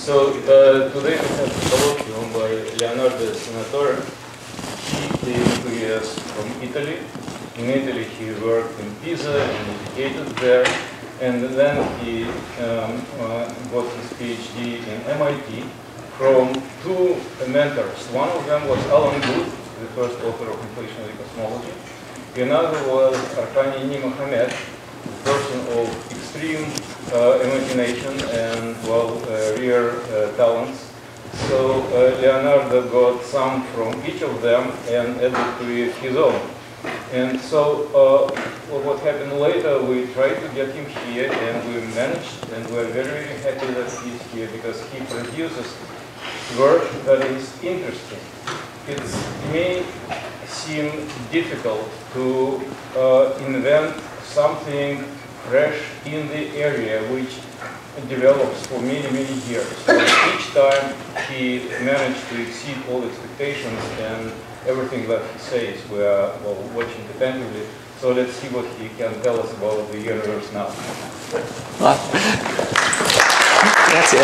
So today we have a colloquium by Leonardo Senatore. He is from Italy. In Italy he worked in Pisa and educated there. And then he got his PhD in MIT from two mentors. One of them was Alan Guth, the first author of inflationary cosmology. Another was Arkani Mohamed, a person of extreme imagination and, well, rare talents. So Leonardo got some from each of them and added to it his own. And so what happened later, we tried to get him here, and we managed, and we're very happy that he's here because he produces work that is interesting. It may seem difficult to invent something fresh in the area which develops for many, many years. So each time he managed to exceed all expectations, and everything that he says we are watching attentively. So let's see what he can tell us about the universe now. Wow. Grazie.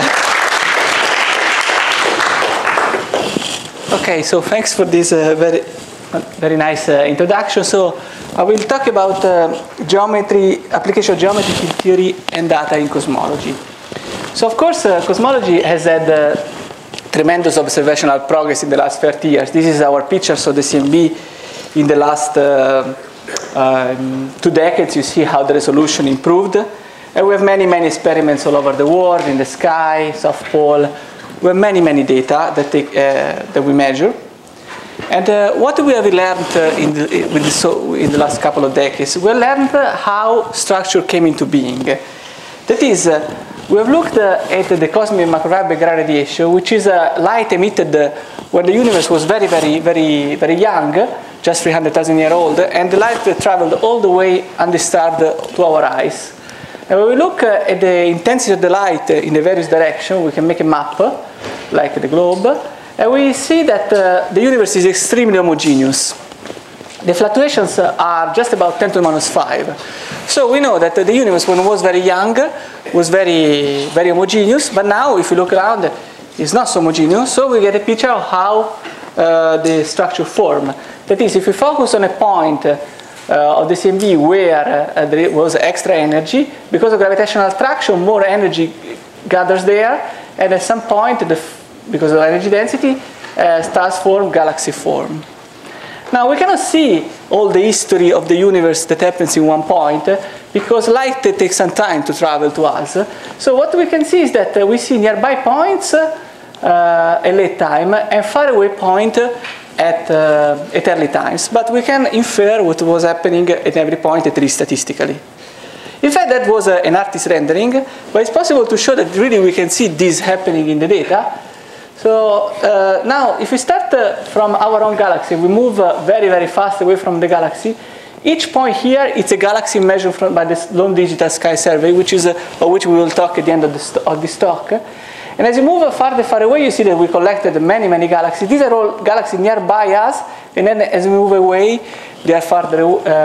Okay, so thanks for this very nice introduction. So I will talk about geometry, application of geometry, field theory, and data in cosmology. So of course, cosmology has had tremendous observational progress in the last 30 years. This is our pictures of the CMB in the last 2 decades. You see how the resolution improved. And we have many, many experiments all over the world, in the sky, South Pole. We have many, many data that we measure. And what we have learned in the last couple of decades? We learned how structure came into being. That is, we have looked at the cosmic microwave background radiation, which is light emitted when the universe was very, very, very, very young, just 300,000 years old, and the light traveled all the way undisturbed to our eyes. And when we look at the intensity of the light in the various directions, we can make a map, like the globe, and we see that the universe is extremely homogeneous. The fluctuations are just about 10 to the minus 5. So we know that the universe, when it was very young, was very, very homogeneous. But now, if you look around, it's not so homogeneous. So we get a picture of how the structure formed. That is, if we focus on a point of the CMB where there was extra energy, because of gravitational attraction, more energy gathers there. And at some point, because of energy density, stars form, galaxy form. Now, we cannot see all the history of the universe that happens in one point, because light takes some time to travel to us. So what we can see is that we see nearby points at late time, and faraway point at early times. But we can infer what was happening at every point, at least statistically. In fact, that was an artist's rendering, but it's possible to show that really we can see this happening in the data. So now, if we start from our own galaxy, we move very, very fast away from the galaxy. Each point here, it's a galaxy measured by the Lone Digital Sky Survey, which is of which we will talk at the end of this talk. And as you move farther, far away, you see that we collected many, many galaxies. These are all galaxies nearby us, and then as we move away, they are farther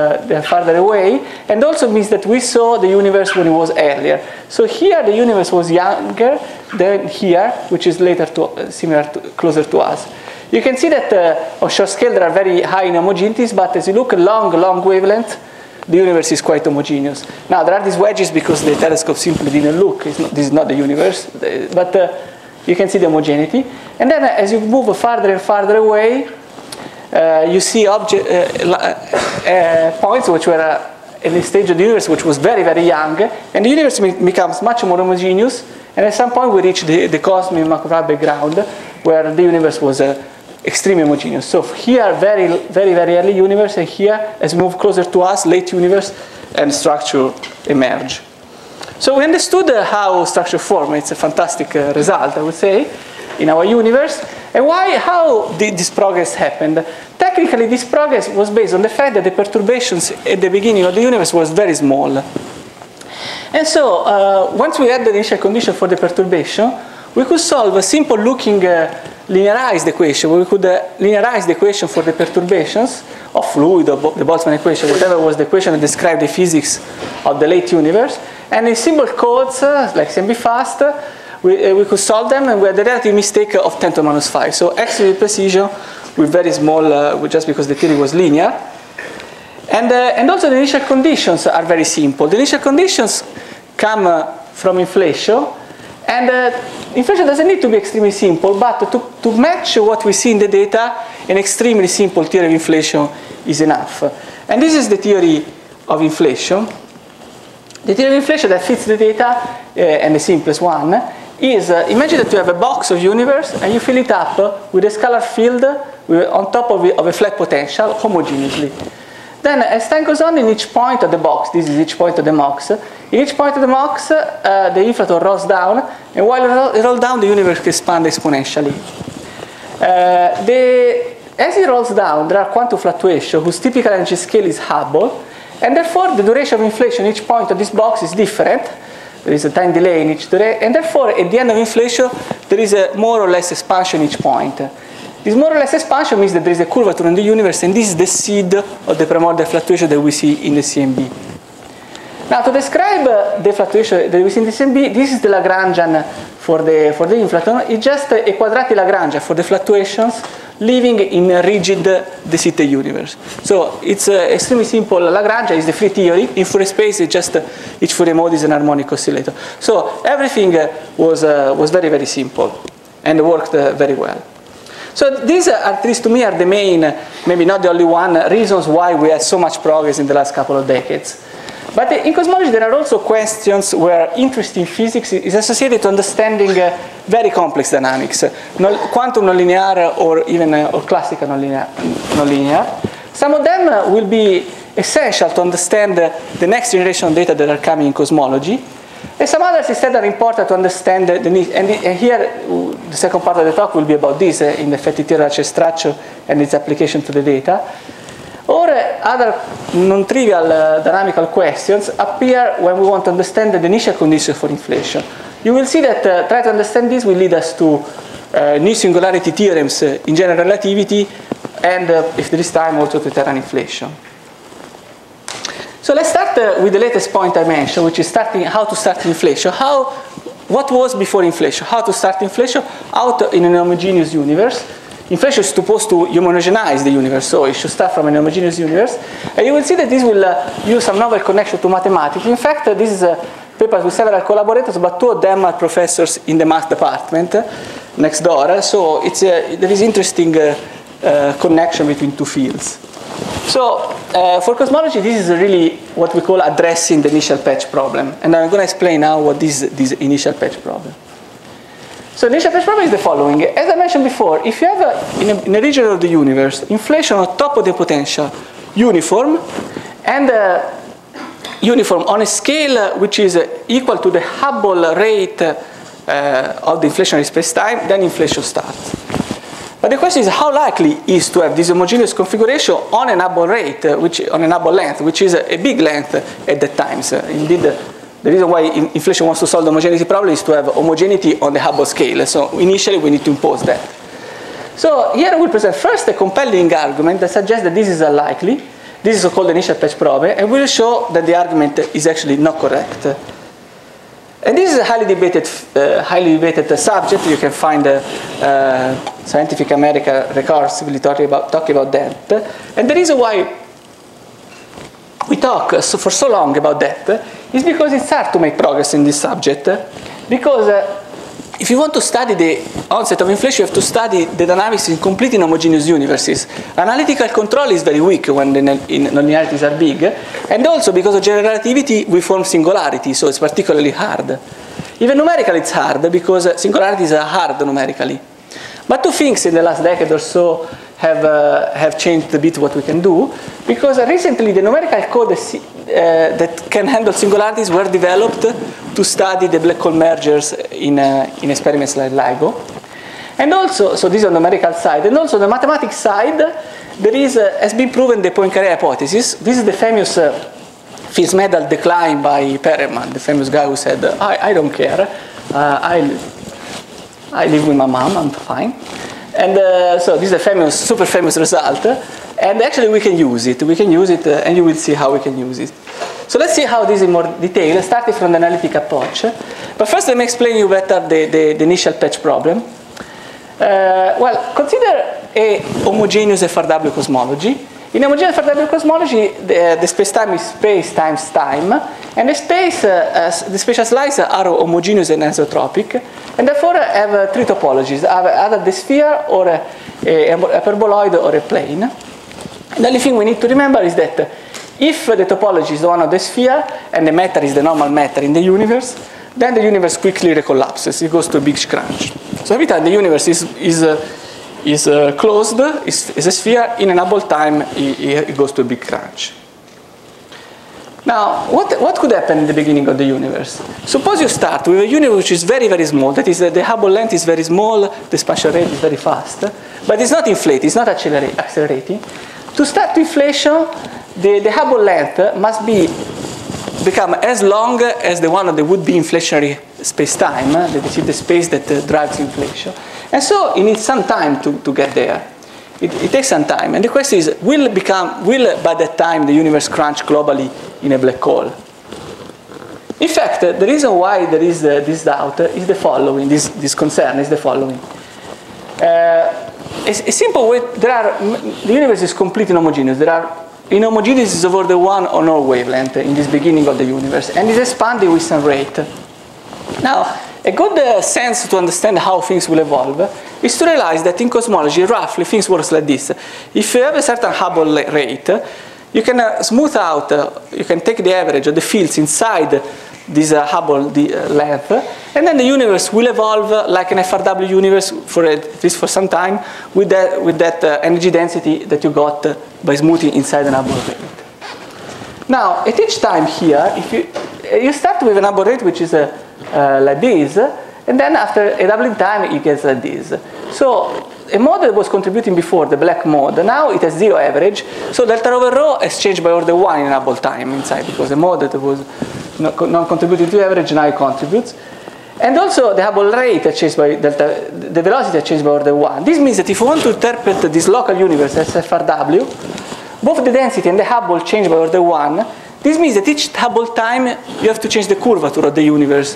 away. And also means that we saw the universe when it was earlier. So here, the universe was younger than here, which is later closer to us. You can see that on short scale there are very high inhomogeneities, but as you look at long wavelength, the universe is quite homogeneous. Now, there are these wedges because the telescope simply didn't look. This is not the universe, but you can see the homogeneity. And then as you move farther and farther away, you see points which were in the stage of the universe which was very, very young, and the universe becomes much more homogeneous, and at some point we reach the cosmic microwave background, where the universe was extremely homogeneous. So here, very, very, very early universe, and here, as we move closer to us, late universe, and structure emerge. So we understood how structure forms. It's a fantastic result, I would say, in our universe. And how did this progress happen? Technically, this progress was based on the fact that the perturbations at the beginning of the universe was very small. And so, once we had the initial condition for the perturbation, we could solve a simple looking linearized equation. We could linearize the equation for the perturbations of fluid, or the Boltzmann equation, whatever was the equation that described the physics of the late universe. And in simple codes, like CMB-Fast, we could solve them, and we had the relative mistake of 10 to the minus 5. So extreme precision with very small, just because the theory was linear. And also the initial conditions are very simple. The initial conditions come from inflation, and inflation doesn't need to be extremely simple, but to match what we see in the data, an extremely simple theory of inflation is enough. And this is the theory of inflation. The theory of inflation that fits the data, and the simplest one, is imagine that you have a box of universe and you fill it up with a scalar field on top of a flat potential homogeneously. Then as time goes on, in each point of the box, this is each point of the box, in each point of the box the inflaton rolls down, and while it rolls down the universe expands exponentially. As it rolls down, there are quantum fluctuations whose typical energy scale is Hubble, and therefore the duration of inflation each point of this box is different. There is a time delay in each duration, and therefore at the end of inflation there is a more or less expansion each point. This more or less expansion means that there is a curvature in the universe, and this is the seed of the primordial fluctuation that we see in the CMB. Now, to describe the fluctuation that we see in the CMB, this is the Lagrangian for the inflaton. It's just a quadratic Lagrangian for the fluctuations living in a rigid de Sitter universe. So it's extremely simple. Lagrangian is the free theory. In Fourier space, it's just each Fourier mode is an harmonic oscillator. So everything was very, very simple and worked very well. So these are, at least to me, are the main, maybe not the only one, reasons why we had so much progress in the last couple of decades. But in cosmology, there are also questions where interest in physics is associated to understanding very complex dynamics, quantum nonlinear or even or classical nonlinear. Some of them will be essential to understand the next generation of data that are coming in cosmology. And some others instead are important to understand the need. And here, the second part of the talk will be about this, in the effective theory of structure and its application to the data. Or other non-trivial dynamical questions appear when we want to understand the initial conditions for inflation. You will see that try to understand this will lead us to new singularity theorems in general relativity, and if there is time, also to Terran inflation. So let's start with the latest point I mentioned, which is how to start inflation. What was before inflation? How to start inflation out in an homogeneous universe. Inflation is supposed to homogenize the universe, so it should start from an homogeneous universe. And you will see that this will use some novel connection to mathematics. In fact, this is a paper with several collaborators, but two of them are professors in the math department next door. So there is interesting connection between two fields. So for cosmology, this is really what we call addressing the initial patch problem. And I'm going to explain now what is this initial patch problem. So the initial patch problem is the following. As I mentioned before, if you have in a region of the universe inflation on top of the potential uniform, and uniform on a scale which is equal to the Hubble rate of the inflationary spacetime, then inflation starts. But the question is, how likely is to have this homogeneous configuration on an Hubble rate, on an Hubble length, which is a big length at that time. So indeed, the reason why inflation wants to solve the homogeneity problem is to have homogeneity on the Hubble scale. So initially, we need to impose that. So here we present first a compelling argument that suggests that this is unlikely. This is called the initial patch problem, and we'll show that the argument is actually not correct. And this is a highly debated subject. You can find Scientific American recursively talking about that. And the reason why we talk for so long about that is because it's hard to make progress in this subject. Because if you want to study the onset of inflation, you have to study the dynamics in completely homogeneous universes. Analytical control is very weak when the nonlinearities are big. And also because of general relativity, we form singularity, so it's particularly hard. Even numerically it's hard, because singularities are hard numerically. But two things in the last decade or so have changed a bit what we can do, because recently the numerical code that can handle singularities were developed to study the black hole mergers in experiments like LIGO. And also, so this is on the numerical side, and also on the mathematics side, there has been proven the Poincaré hypothesis. This is the famous Fields-Medal decline by Perelman, the famous guy who said, I don't care, I live with my mom, I'm fine. And so this is a famous, super famous result. And actually we can use it. We can use it, and you will see how we can use it. So let's see how this in more detail, starting from the analytic approach. But first let me explain you better the initial patch problem. Well, consider a homogeneous FRW cosmology. In homogeneous FRW cosmology, the spacetime is space times time, and the spatial slices are homogeneous and isotropic, and therefore have three topologies: either the sphere, or a hyperboloid, or a plane. And the only thing we need to remember is that if the topology is the one of the sphere, and the matter is the normal matter in the universe, then the universe quickly recollapses. It goes to a big crunch. So every time the universe is closed, is a sphere, in an Hubble time, it goes to a big crunch. Now, what could happen in the beginning of the universe? Suppose you start with a universe which is very, very small. That is, the Hubble length is very small, the expansion rate is very fast, but it's not inflating, it's not accelerating. To start inflation, the Hubble length must become as long as the one of the would-be inflationary space-time, that is the space that drives inflation. And so it needs some time to get there. It takes some time. And the question is, will by that time the universe crunch globally in a black hole? In fact, the reason why there is this doubt is the following, this concern is the following. A simple way, the universe is completely homogeneous. There are inhomogeneities over the one or no wavelength in this beginning of the universe, and is expanding with some rate. Now, a good sense to understand how things will evolve is to realize that in cosmology, roughly, things work like this. If you have a certain Hubble rate, you can smooth out, you can take the average of the fields inside this Hubble length, and then the universe will evolve like an FRW universe, at least for some time, with that energy density that you got by smoothing inside an Hubble rate. Now, at each time here, if you start with an Hubble rate which is like this, and then after a doubling time it gets like this. So a mode that was contributing before, the black mode, now it has zero average, so delta over rho has changed by order 1 in Hubble time inside, because the mode that was not contributing to average now it contributes. And also the Hubble rate has changed by delta, the velocity has changed by order 1. This means that if you want to interpret this local universe as FRW, both the density and the Hubble change by order 1. This means that each Hubble time you have to change the curvature of the universe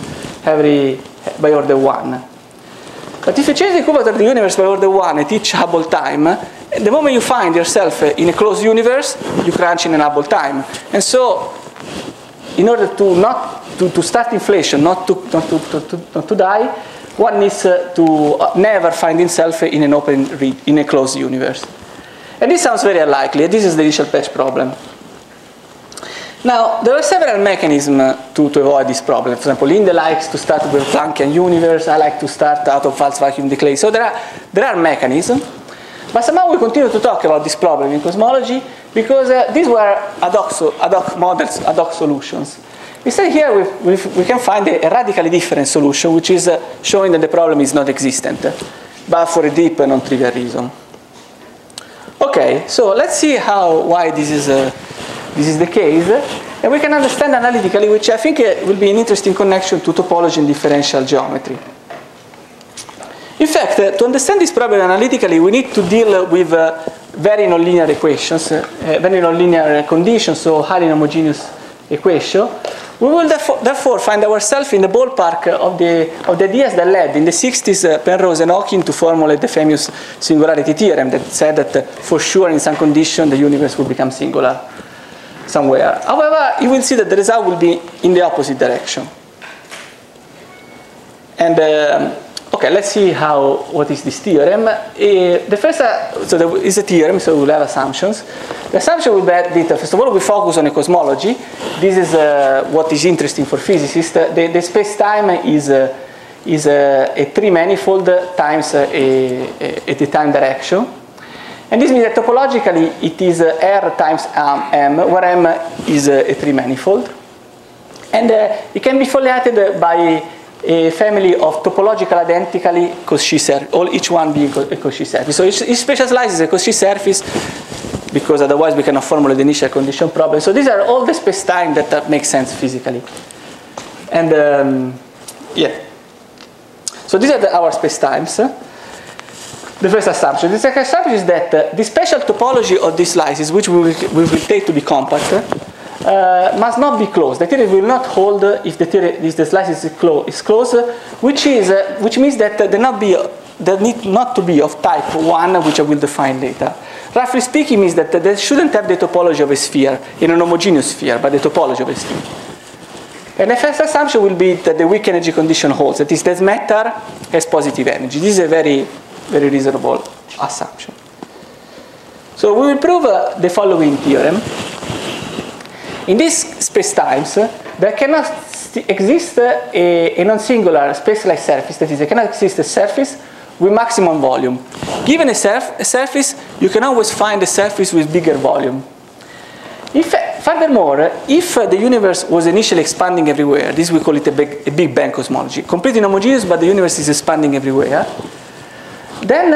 by order 1. But if you change the curvature of the universe by order 1 at each Hubble time, the moment you find yourself in a closed universe, you crunch in an Hubble time. And so, in order to start inflation, not to die, one needs to never find himself in in a closed universe. And this sounds very unlikely. This is the initial patch problem. Now, there are several mechanisms to avoid this problem. For example, Linde likes to start with a Planckian universe. I like to start out of false vacuum decay. So there are mechanisms. But somehow we continue to talk about this problem in cosmology because these were ad hoc models, ad hoc solutions. Instead here we can find a radically different solution, which is showing that the problem is not existent, but for a deep and non-trivial reason. Okay, so let's see why this is the case, and we can understand analytically, which I think will be an interesting connection to topology and differential geometry. In fact, to understand this problem analytically, we need to deal with very nonlinear equations, very nonlinear conditions, so highly homogeneous equation. We will therefore find ourselves in the ballpark of the ideas that led in the 60s Penrose and Hawking to formulate the famous singularity theorem that said that for sure in some condition the universe will become singular somewhere. However, you will see that the result will be in the opposite direction. And okay, let's see what is this theorem. The first, so there is a theorem, so we'll have assumptions. The assumption will be that, first of all, we focus on a cosmology. This is what is interesting for physicists. The space-time is a three-manifold times a time direction. And this means that topologically it is R times M, where M is a three-manifold. And it can be foliated by a family of topological identically Cauchy surface, each one being a Cauchy surface. So each spatial slice is a Cauchy surface, because otherwise we cannot formulate the initial condition problem. So these are all the space-time that make sense physically. And yeah. So these are our space-times. The first assumption. The second assumption is that the spatial topology of these slices, which we will take to be compact, must not be closed. The theory will not hold if the slice is closed, which means that there need not to be of type 1, which I will define later. Roughly speaking, means that they shouldn't have the topology of a sphere in an homogeneous sphere, but the topology of a sphere. And the first assumption will be that the weak energy condition holds, that is, that matter has positive energy. This is a very, very reasonable assumption. So we will prove the following theorem. In these spacetimes, there cannot exist a non-singular spacelike surface, that is, there cannot exist a surface with maximum volume. Given a surface, you can always find a surface with bigger volume. Furthermore, if the universe was initially expanding everywhere, this we call it a Big Bang cosmology, completely homogeneous, but the universe is expanding everywhere, then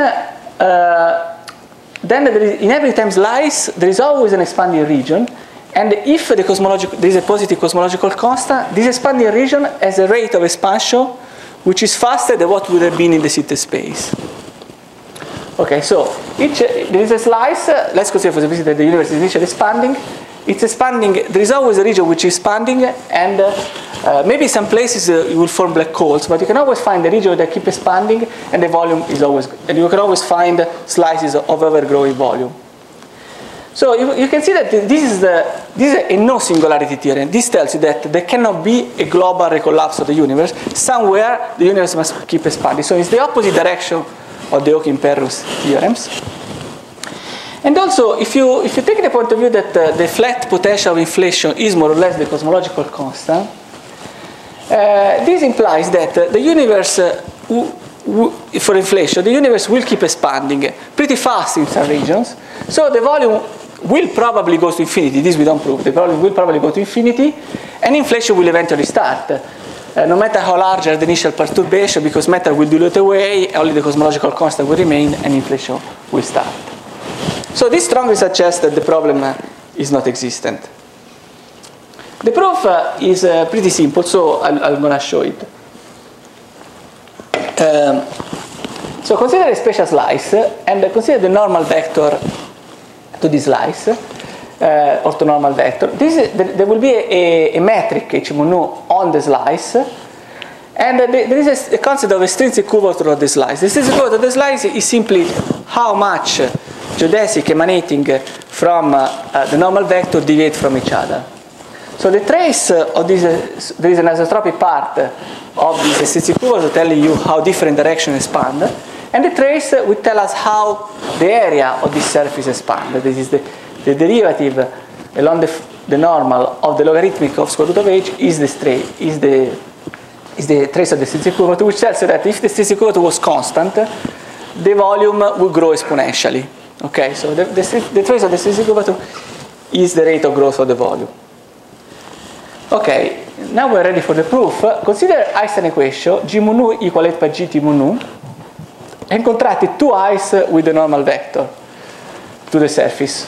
there is, in every time slice, there is always an expanding region, and if there is a positive cosmological constant, this expanding region has a rate of expansion which is faster than what would have been in the Sitter space. Okay, so there is a slice, let's consider for the visit that the universe is initially expanding. It's expanding, there is always a region which is expanding, and maybe some places you will form black holes, but you can always find a region that keeps expanding, and the volume is always, and you can always find slices of ever-growing volume. So you can see that this is a no singularity theorem. This tells you that there cannot be a global recollapse of the universe. Somewhere the universe must keep expanding. So it's the opposite direction of the Hawking-Perrus theorems. And also, if you take the point of view that the flat potential of inflation is more or less the cosmological constant, this implies that the universe, for inflation, the universe will keep expanding pretty fast in some regions. So the volume will probably go to infinity. This we don't prove. The volume will probably go to infinity, and inflation will eventually start. No matter how large are the initial perturbation, because matter will dilute away, only the cosmological constant will remain, and inflation will start. So this strongly suggests that the problem is not existent. The proof is pretty simple, so I'm going to show it. So consider a special slice, and consider the normal vector to this slice, orthonormal vector. There will be a metric H mu nu on the slice, and there is a concept of extrinsic curvature of the slice. The extrinsic curvature of the slice is simply how much geodesic emanating from the normal vector deviate from each other. So the trace of this, there is an isotropic part of this extrinsic curvature telling you how different directions expand, and the trace will tell us how the area of this surface expands. This is the derivative along the normal of the logarithmic of square root of h is the trace of the extrinsic curvature, which tells you that if the extrinsic curvature was constant, the volume will grow exponentially. Okay, so the trace of the extrinsic curvature is the rate of growth of the volume. Okay, now we're ready for the proof. Consider Einstein equation G mu nu equal 8 pi G T mu nu, and contract it twice with the normal vector to the surface.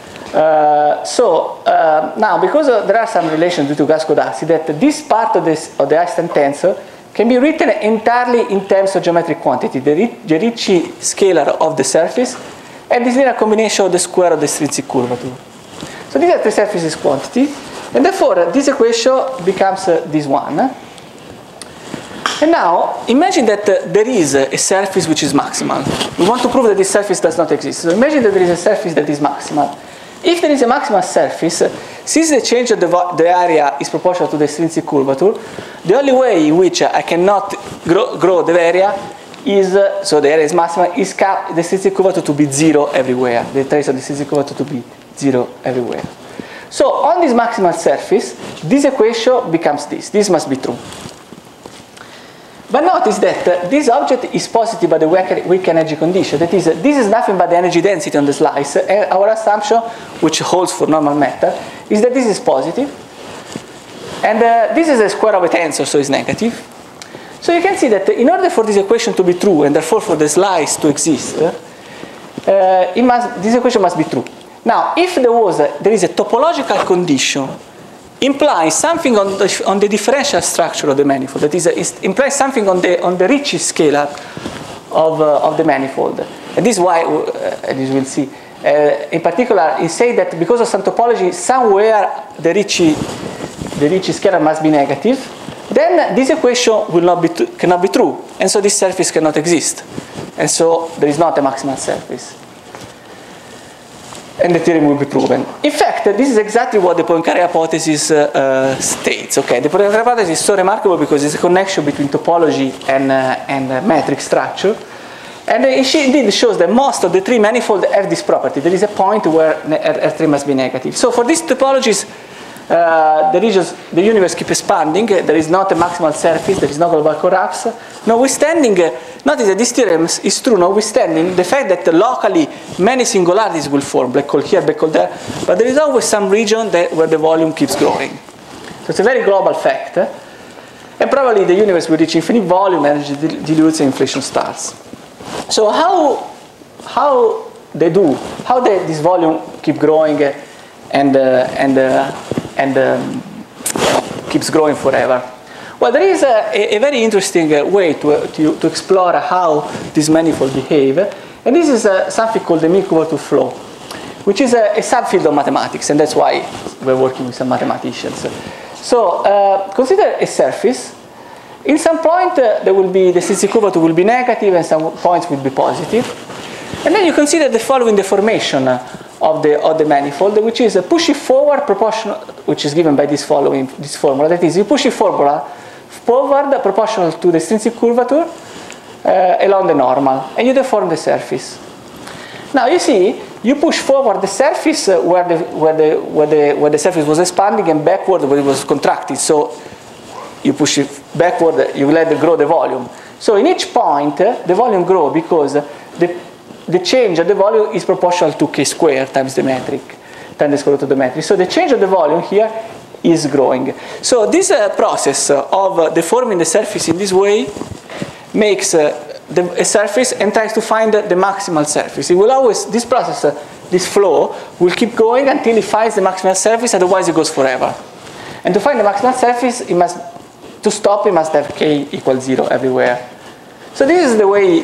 Now, because there are some relations due to Gas-Godassi, that this part of the Einstein tensor can be written entirely in terms of geometric quantity, the Ricci scalar of the surface, and this linear combination of the square of the extrinsic curvature. So these are the surfaces quantity, and therefore this equation becomes this one. And now, imagine that there is a surface which is maximal. We want to prove that this surface does not exist. So imagine that there is a surface that is maximal. If there is a maximal surface, since the change of the area is proportional to the extrinsic curvature, the only way in which I cannot grow the area is, so the area is maximal, is the extrinsic curvature to be 0 everywhere. The trace of the extrinsic curvature to be 0 everywhere. So on this maximal surface, this equation becomes this. This must be true. But notice that this object is positive by the weak energy condition. That is, this is nothing but the energy density on the slice. And our assumption, which holds for normal matter, is that this is positive. And this is a square of a tensor, so it's negative. So you can see that in order for this equation to be true, and therefore for the slice to exist, this equation must be true. Now, if there is a topological condition implies something on the differential structure of the manifold. That is, it implies something on the Ricci scalar of the manifold. And this is why, as you will see, In particular, it says that because of some topology, somewhere the Ricci scalar must be negative, then this equation cannot be true, and so this surface cannot exist, and so there is not a maximal surface, and the theorem will be proven. In fact, this is exactly what the Poincaré hypothesis states. Okay, the Poincaré hypothesis is so remarkable because it's a connection between topology and metric structure. And it indeed shows that most of the three manifolds have this property. There is a point where R3 must be negative. So for these topologies, the universe keeps expanding. There is not a maximal surface. There is no global collapse. Notwithstanding, notice that this theorem is true, notwithstanding the fact that locally many singularities will form, black hole here, black hole there. But there is always some region where the volume keeps growing. So it's a very global fact. And probably the universe will reach infinite volume, energy dilutes, and inflation starts. So how this volume keep growing and keeps growing forever? Well, there is a very interesting way to explore how these manifolds behave, and this is something called the mean-curvature flow, which is a subfield of mathematics, and that's why we're working with some mathematicians. So consider a surface. In some point, there will be the Stieltjes curvature will be negative, and some points will be positive. And then you consider the following deformation of the manifold, which is a push it forward proportional, which is given by this formula. That is, you push it forward proportional to the Stieltjes curvature along the normal, and you deform the surface. Now you see, you push forward the surface where the surface was expanding, and backward where it was contracted. So you push it backward, you let it grow the volume. So in each point, the volume grows because the change of the volume is proportional to k squared times the metric, times the square root of the metric. So the change of the volume here is growing. So this process of deforming the surface in this way makes a surface and tries to find the maximal surface. It will always, this process, this flow, will keep going until it finds the maximal surface, otherwise it goes forever. And to find the maximal surface, to stop, it must have k equals 0 everywhere. So this is the way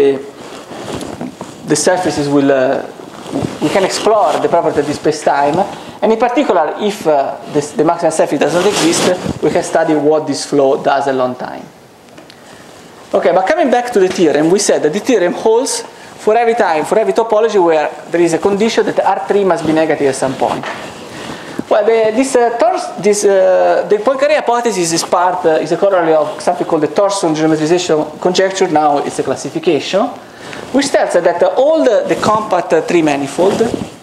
the surfaces we can explore the property of this space-time, and in particular, if the maximal surface does not exist, we can study what this flow does a long time. Okay, but coming back to the theorem, we said that the theorem holds for every topology where there is a condition that R3 must be negative at some point. Well, the Poincaré hypothesis is is a corollary of something called the Thorson geometrization conjecture. Now it's a classification, which tells us that all the compact three manifold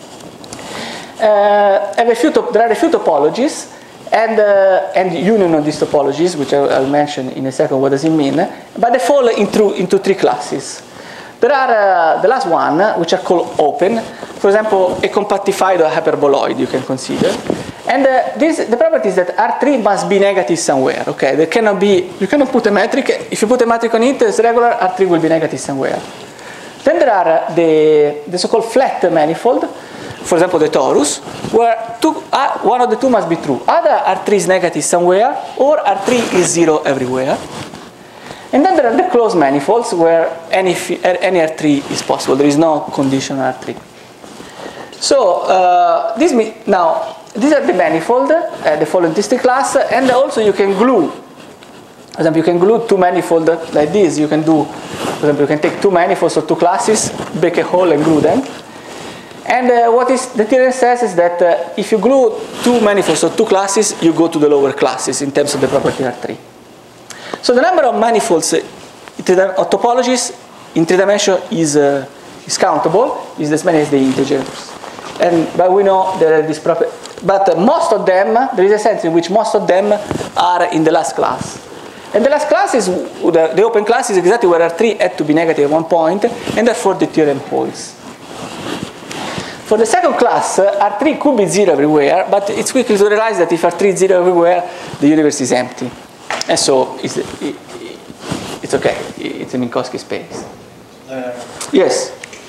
there are a few topologies, and union of these topologies, which I'll mention in a second what does it mean, but they fall into three classes. There are the last one, which are called open. For example, a compactified or hyperboloid you can consider. And the property is that R3 must be negative somewhere. Okay, there cannot be, you cannot put a metric. If you put a metric on it as regular, R3 will be negative somewhere. Then there are the so-called flat manifold, for example, the torus, where one of the two must be true. Either R3 is negative somewhere, or R3 is 0 everywhere. And then there are the closed manifolds, where any R3 is possible. There is no condition R3. So these are the manifold, the following distinct class, and also you can glue. For example, you can glue two manifolds like this. You can do, for example, you can take two manifolds or two classes, break a hole and glue them. And what the theorem says is that if you glue two manifolds or two classes, you go to the lower classes in terms of the property R3. So the number of manifolds of topologies in three dimensions is countable, is as many as the integers. But we know that this property. But most of them, there is a sense in which most of them are in the last class. And the last class is, the open class is exactly where R3 had to be negative at one point, and therefore the theorem holds. For the second class, R3 could be 0 everywhere, but it's quickly to realize that if R3 is 0 everywhere, the universe is empty. And so it's okay, it's a Minkowski space. Yes?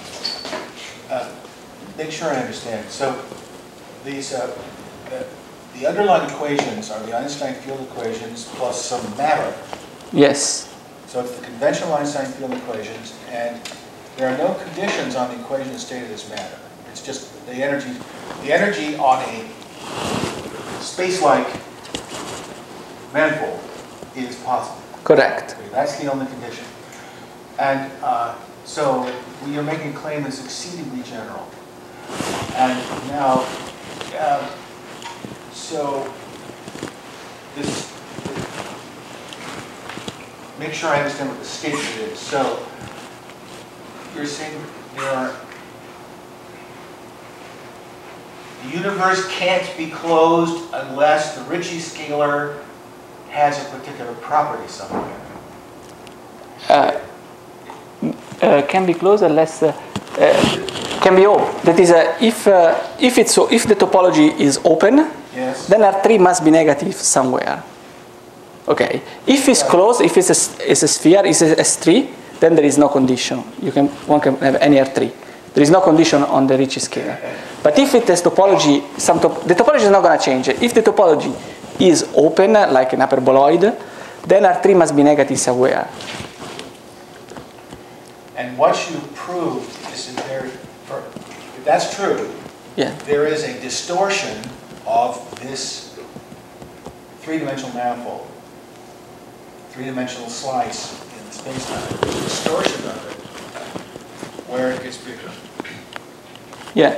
Make sure I understand. So these, the underlying equations are the Einstein field equations plus some matter. Yes. So it's the conventional Einstein field equations, and there are no conditions on the equation stated as matter. It's just the energy on a space-like manifold is positive. Correct. Okay, that's the only condition. And so we are making a claim that's exceedingly general. And now, so this, make sure I understand what the statement is. So you're saying the universe can't be closed unless the Ricci scalar has a particular property somewhere. Can be closed unless can be open. That is, if the topology is open, yes, then R3 must be negative somewhere. Okay. If it's closed, if it's a sphere, it's a S3, then there is no condition. One can have any R3. There is no condition on the Ricci scalar. But if it has topology, the topology is not going to change. If the topology is open, like an hyperboloid, then R3 must be negative somewhere. And what you proved is that if that's true, yeah, there is a distortion of this three-dimensional manifold, three-dimensional slice in space-time. There's a distortion of it where it gets bigger. Yeah.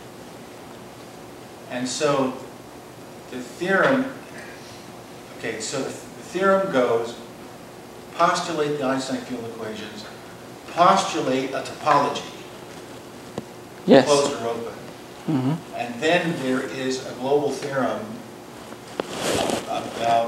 And so the theorem, okay, so the theorem goes, postulate the Einstein field equations, postulate a topology, Yes. closed or open. Mm-hmm. And then there is a global theorem about,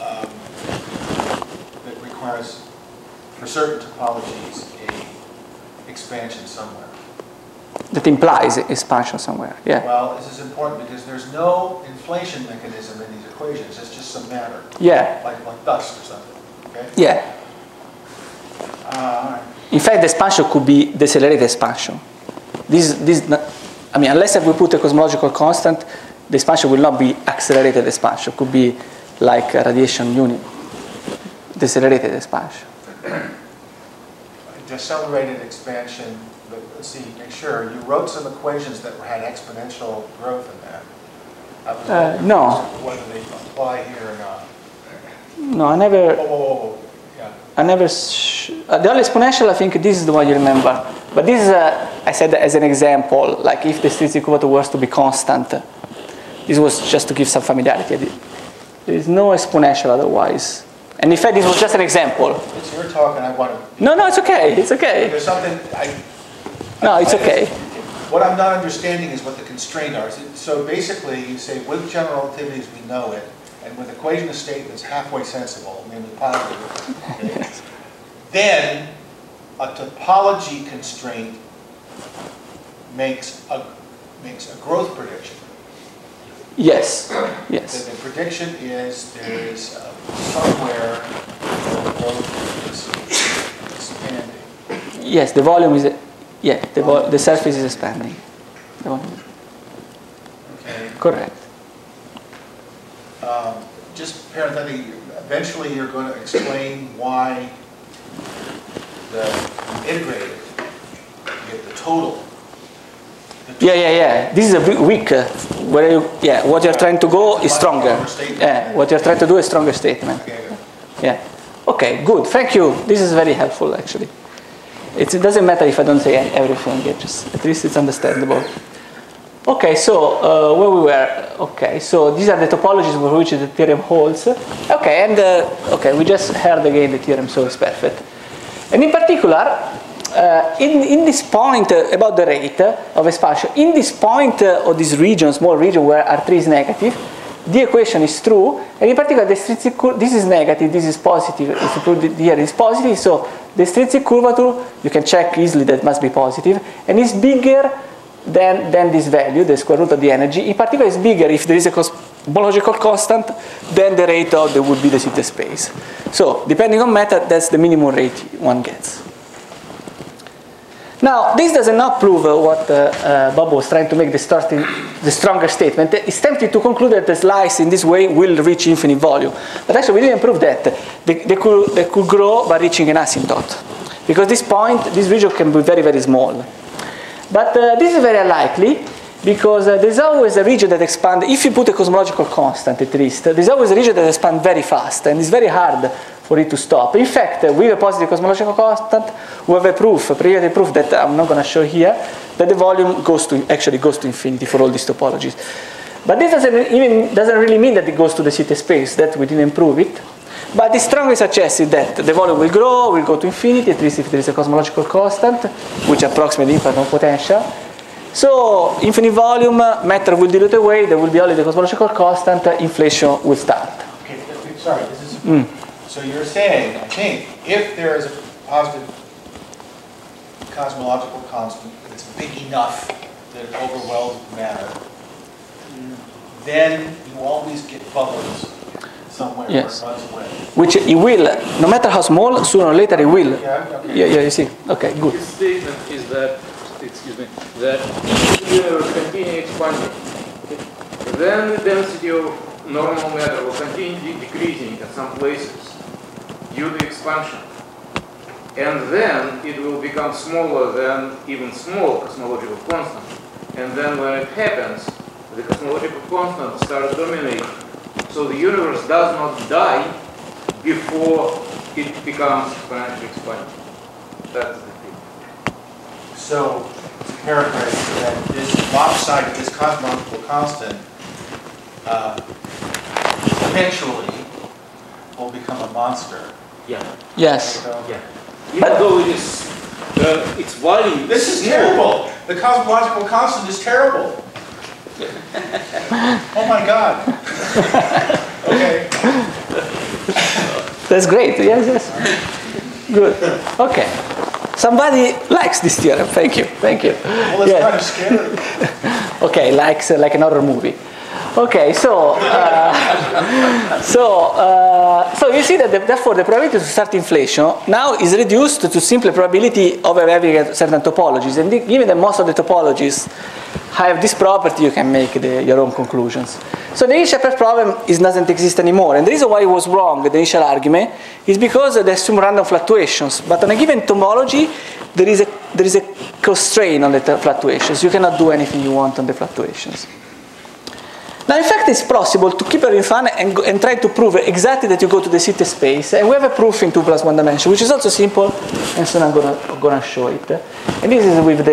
that requires, for certain topologies, a expansion somewhere. That implies expansion somewhere. Yeah. Well, this is important because there's no inflation mechanism in these equations. It's just some matter. Yeah. Like dust or something. Okay? Yeah. All right. In fact, the expansion could be decelerated expansion. I mean, unless we put a cosmological constant, the expansion will not be accelerated expansion. It could be like a radiation unit, decelerated expansion. Decelerated expansion, but let's see, make sure. You wrote some equations that had exponential growth in that. I was wondering no. whether they apply here or not. No, I never. Whoa. Yeah. I never. The only exponential, I think this is the one you remember. But this is, I said as an example, like if the statistical equator was to be constant. This was just to give some familiarity. There is no exponential otherwise. And in fact, this was just an example. It's your talk, and I want to. No, it's okay. It's okay. There's something No, it's okay. What I'm not understanding is what the constraints are. So basically, you say with general relativity as we know it, and with equation of state that's halfway sensible, namely positive, okay, Yes. then a topology constraint makes a growth prediction. Yes. So Yes. the prediction is there is somewhere the growth is expanding. Yes. The volume is. Yeah. The surface is expanding. The volume. Okay. Correct. Just parenthetically, eventually you're going to explain why the integrated, you get the total. Yeah. This is a bit weak. What you're trying to go is stronger. Yeah. What you're trying to do is stronger statement. Okay, good. Yeah. Okay. Good. Thank you. This is very helpful, actually. It doesn't matter if I don't say everything. At least it's understandable. Okay, so where we were, okay, so these are the topologies for which the theorem holds. Okay, and we just heard again the theorem, so it's perfect. And in particular, in this point about the rate of expansion, in this point of this region, small region where R3 is negative, the equation is true, and in particular, this is negative, this is positive. If you put it here, it's positive, so the extrinsic curvature, you can check easily that must be positive, and it's bigger than this value, the square root of the energy. In particular, it's bigger if there is a cosmological constant than the rate of the would be the Sitter space. So, depending on method, that's the minimum rate one gets. Now, this does not prove what Bob was trying to make the stronger statement. It's tempting to conclude that the slice in this way will reach infinite volume. But actually, we didn't prove that. They could grow by reaching an asymptote. Because this point, this region can be very, very small. But this is very unlikely, because there's always a region that expands. If you put a cosmological constant, at least, there's always a region that expands very fast, and it's very hard for it to stop. In fact, with a positive cosmological constant, we have a proof, a periodic proof that I'm not going to show here, that the volume actually goes to infinity for all these topologies. But this doesn't really mean that it goes to the City space, that we didn't prove it. But it strongly suggests that the volume will grow, will go to infinity, at least if there is a cosmological constant, which approximates the impact potential. So, infinite volume, matter will dilute away, there will be only the cosmological constant, inflation will start. Okay, sorry, this is... So you're saying, I think, if there is a positive cosmological constant that's big enough that it overwhelms matter, then you always get bubbles somewhere Yes. where it runs away. Which it will, no matter how small, sooner or later it will. Yeah, okay. Yeah, you see. Okay, good. His statement is that, excuse me, that if the universe continue expanding, okay, then the density of normal matter will continue decreasing at some places due to expansion. And then it will become smaller than even small cosmological constant. And then when it happens, the cosmological constant starts dominating. So the universe does not die before it becomes exponentially expanded. That's the thing. So, to paraphrase, that this lopsided, this cosmological constant, eventually will become a monster. Yeah. Yes. So, Yeah. Even though it is, its value. this is terrible. The cosmological constant is terrible. Oh my God. Okay. That's great. Yes, yes. Good. Okay. Somebody likes this theorem. Thank you. Thank you. Well, it's Yeah. kind of scary. Okay, likes like an horror movie. Okay, so so you see that therefore the probability to start inflation now is reduced to simple probability of having certain topologies, and given that most of the topologies have this property, you can make your own conclusions. So the initial problem doesn't exist anymore, and the reason why it was wrong, the initial argument, is because they assume random fluctuations. But on a given topology, there is a constraint on the fluctuations. You cannot do anything you want on the fluctuations. Now, in fact, it's possible to keep having fun and try to prove exactly that you go to the City space, and we have a proof in 2+1 dimension, which is also simple, and soon I'm gonna show it. And this is with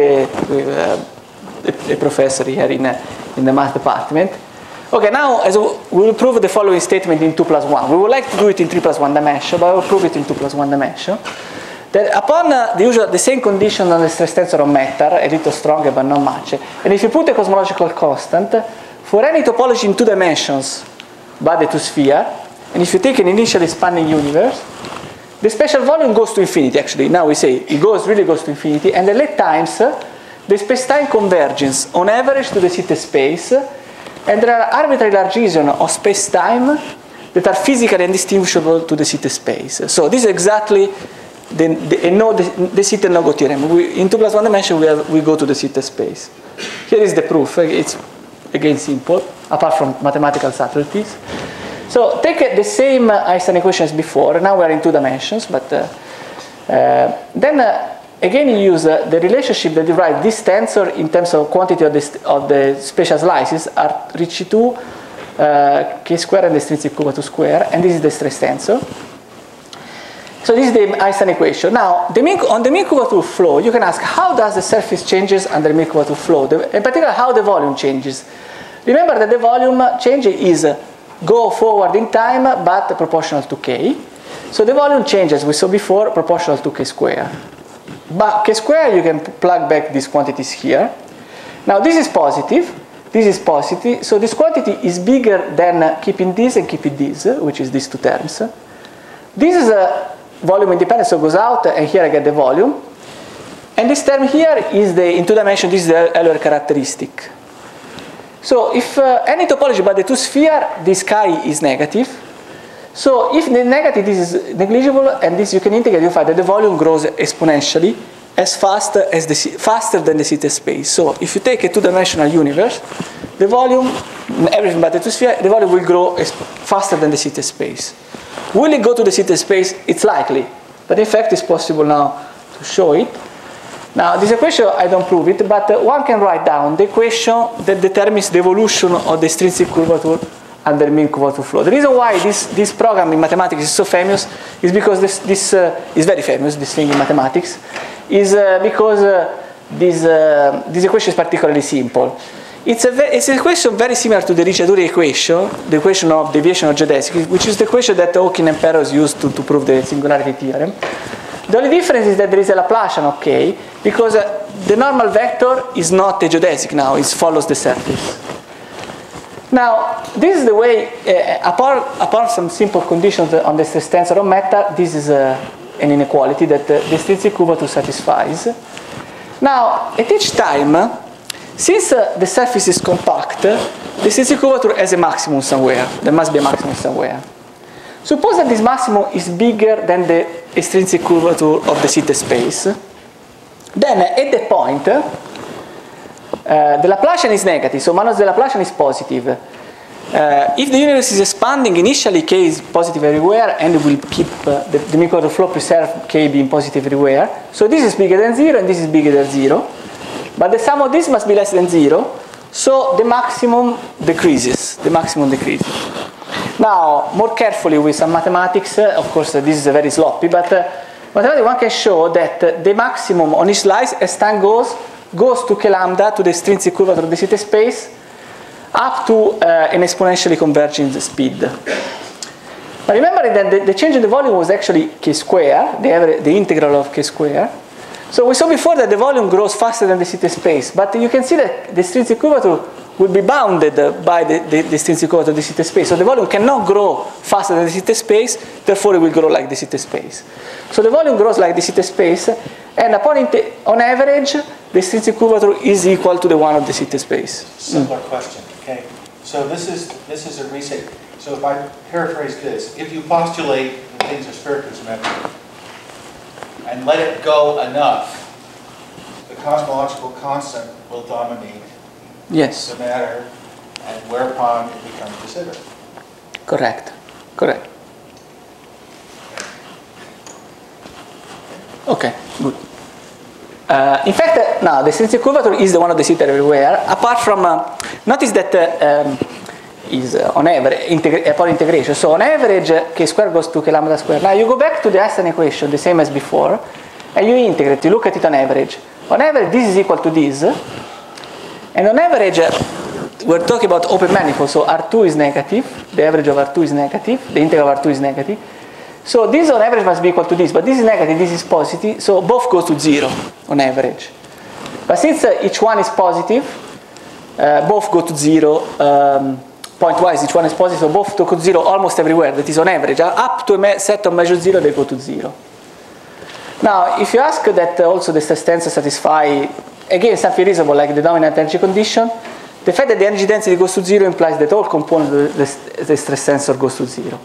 a professor here in the math department. Okay, now we will prove the following statement in 2+1. We would like to do it in 3+1 dimension, but I will prove it in 2+1 dimension. That upon the same condition on the stress tensor of matter, a little stronger but not much, and if you put a cosmological constant, for any topology in 2 dimensions, but the 2 sphere, and if you take an initially expanding universe, the spatial volume goes to infinity, actually. Now we say it really goes to infinity, and at late times, the space-time converges on average to the City space, and there are arbitrary large regions of space-time that are physically indistinguishable to the City space. So this is exactly the City no-go theorem. In 2+1 dimension, we go to the City space. Here is the proof. It's again simple, apart from mathematical subtleties. So take the same Einstein equation as before. Now we are in 2 dimensions, but then again you use the relationship that derives this tensor in terms of quantity of the spatial slices are Ricci2, k square and the extrinsic curvature square, and this is the stress tensor. So this is the Einstein equation. Now, on the mean curvature flow, you can ask how does the surface changes under mean curvature flow, in particular how the volume changes. Remember that the volume change is go forward in time but proportional to k. So the volume changes, we saw before, proportional to k square. But k square, you can plug back these quantities here. Now this is positive, so this quantity is bigger than keeping this and keeping this, which is these 2 terms. This is a volume independent, so it goes out, and here I get the volume. And this term here is in 2 dimensions, this is the Euler characteristic. So if any topology but the 2 sphere, this chi is negative. So if the negative, this is negligible, and this you can integrate, you find that the volume grows exponentially as faster than the City space. So if you take a 2-dimensional universe, the volume, everything but the 2 sphere, the volume will grow faster than the City space. Will it go to the City space? It's likely, but in fact it's possible now to show it. Now, this equation, I don't prove it, but one can write down the equation that determines the evolution of the extrinsic curvature under mean curvature flow. The reason why this program in mathematics is so famous is because this is very famous, this thing in mathematics, is because this equation is particularly simple. It's an equation very similar to the Ricciarduri equation, the equation of deviation of geodesic, which is the equation that Hawking and Penrose used to prove the singularity theorem. The only difference is that there is a Laplacian of k, because the normal vector is not a geodesic now, it follows the surface. Now, this is the way, apart some simple conditions on the stress tensor of matter, this is an inequality that the extrinsic curvature satisfies. Now, at each time, since the surface is compact, the extrinsic curvature has a maximum somewhere. There must be a maximum somewhere. Suppose that this maximum is bigger than the extrinsic curvature of the Sitte space. Then, at that point, the Laplacian is negative, so minus the Laplacian is positive. If the universe is expanding, initially k is positive everywhere, and it will keep the mean curvature flow preserve k being positive everywhere. So this is bigger than 0, and this is bigger than 0. But the sum of this must be less than 0, so the maximum decreases. The maximum decreases. Now, more carefully with some mathematics, of course this is very sloppy, but mathematically one can show that the maximum on each slice as time goes to k lambda, to the extrinsic curvature of the Sitte space, up to an exponentially converging speed. But remember that the change in the volume was actually k square, the integral of k square. So we saw before that the volume grows faster than the Sitte space, but you can see that the extrinsic curvature will be bounded by the extrinsic curvature of the Sitte space. So the volume cannot grow faster than the Sitte space, therefore it will grow like the Sitte space. So the volume grows like the Sitte space, and on average, the extrinsic curvature is equal to the one of the Sitte space. Simpler question, okay? So this is a reset. So if I paraphrase this, if you postulate that things are spherical symmetric, and let it go enough, the cosmological constant will dominate the matter, and whereupon it becomes de Sitter. Correct. Correct. Okay, good. In fact, now the extrinsic curvature is the one of de Sitter everywhere, apart from, notice that is on average, upon integration. So on average, k square goes to k lambda square. Now you go back to the Einstein equation, the same as before, and you integrate, you look at it on average. On average, this is equal to this. And on average, we're talking about open manifold, so R2 is negative, the average of R2 is negative, the integral of R2 is negative. So this on average must be equal to this, but this is negative, this is positive, so both goes to 0 on average. But since each one is positive, both go to 0, point-wise, each one is positive, so both go to 0 almost everywhere, that is on average. Up to a set of measure 0, they go to 0. Now, if you ask that also the stress tensor satisfy, again, something reasonable like the dominant energy condition, the fact that the energy density goes to 0 implies that all components of the stress tensor goes to 0.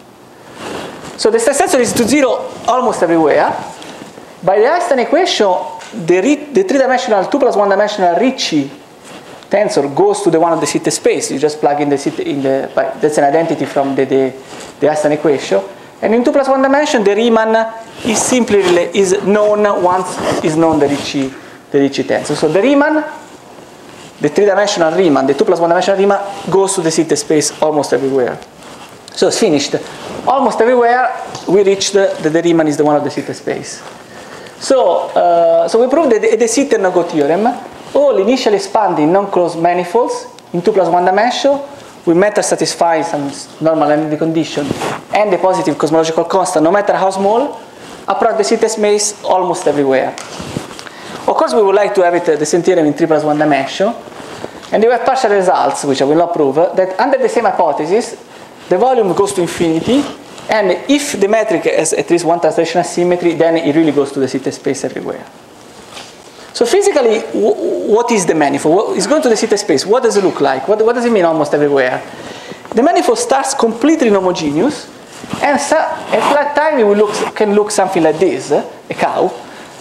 So the stress tensor is to 0 almost everywhere. By the Einstein equation, the three-dimensional, 2 plus 1 dimensional Ricci tensor goes to the one of the Sitte space. You just plug in that's an identity from the Einstein equation. And in 2 plus 1 dimension, the Riemann is simply is known once is known the Ricci tensor. So the Riemann, the three-dimensional Riemann, the 2 plus 1 dimensional Riemann goes to the Sitte space almost everywhere. So it's finished. Almost everywhere we reached the Riemann is the one of the Sitte space. So we proved that the Sitter-no-go theorem, all initially expanding non-closed manifolds in 2 plus 1 dimension with matter satisfying some normal energy condition and a positive cosmological constant, no matter how small, approach the Sitte space almost everywhere. Of course, we would like to have it the same theorem in 3 plus 1 dimension, and there were partial results, which I will not prove, that under the same hypothesis, the volume goes to infinity, and if the metric has at least one translational symmetry, then it really goes to the Sitte space everywhere. So physically, what is the manifold? It's going to the Sitte space. What does it look like? What does it mean almost everywhere? The manifold starts completely inhomogeneous, and at flat time it can look something like this, a cow.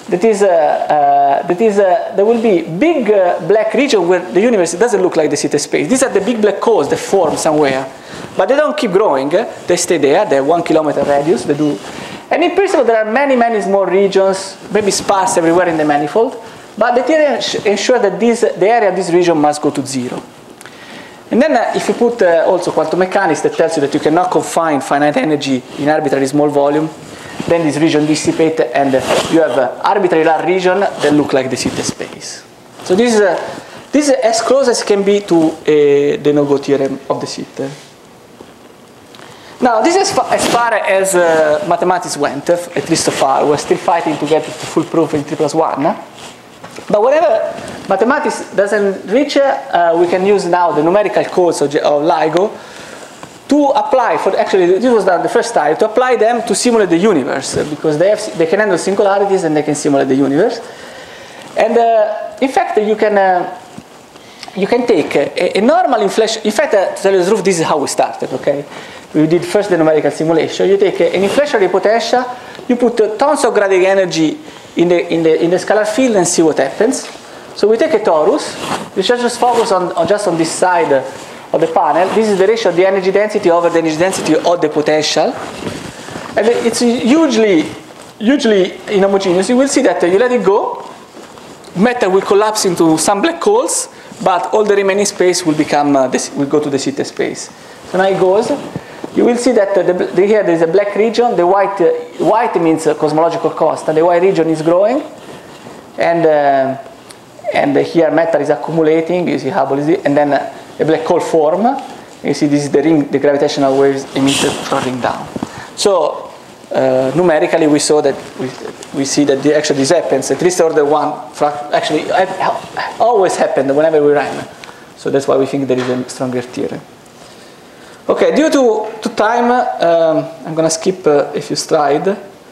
There will be big black region where the universe doesn't look like the Sitte space. These are the big black holes that form somewhere. But they don't keep growing. They stay there. They have 1 kilometer radius. They do. And in principle, there are many, many small regions, maybe sparse everywhere in the manifold, But the theory ensures that the area of this region must go to 0. And then if you put also quantum mechanics that tells you that you cannot confine finite energy in arbitrary small volume, then this region dissipates and you have an arbitrary large region that look like the Sitte space. So this is as close as can be to the no-go theorem of the Sitte. Now, this is as far as mathematics went, at least so far. We're still fighting to get to full proof in 3+1. But whenever mathematics doesn't reach, we can use now the numerical codes of LIGO to apply, actually this was done the first time, to apply them to simulate the universe, because they can handle singularities and they can simulate the universe. And in fact, you can take a normal inflation. In fact, to tell you the truth, this is how we started, okay? We did first the numerical simulation. You take an inflationary potential, you put tons of grading energy in the scalar field and see what happens. So we take a torus, we just focus on this side of the panel. This is the ratio of the energy density over the energy density of the potential. And it's hugely inhomogeneous. You will see that you let it go, matter will collapse into some black holes, but all the remaining space will will go to the Sitte space. So now it goes. You will see that here there is a black region. The white means cosmological cost, and the white region is growing. And here matter is accumulating. You see Hubble is it, and then a black hole form. You see this is the ring, the gravitational waves emitted falling down. So numerically we saw that we see that actually this happens. At least order 1 actually always happened whenever we ran. So that's why we think there is a stronger theorem. Okay, due to time, I'm going to skip a few slides.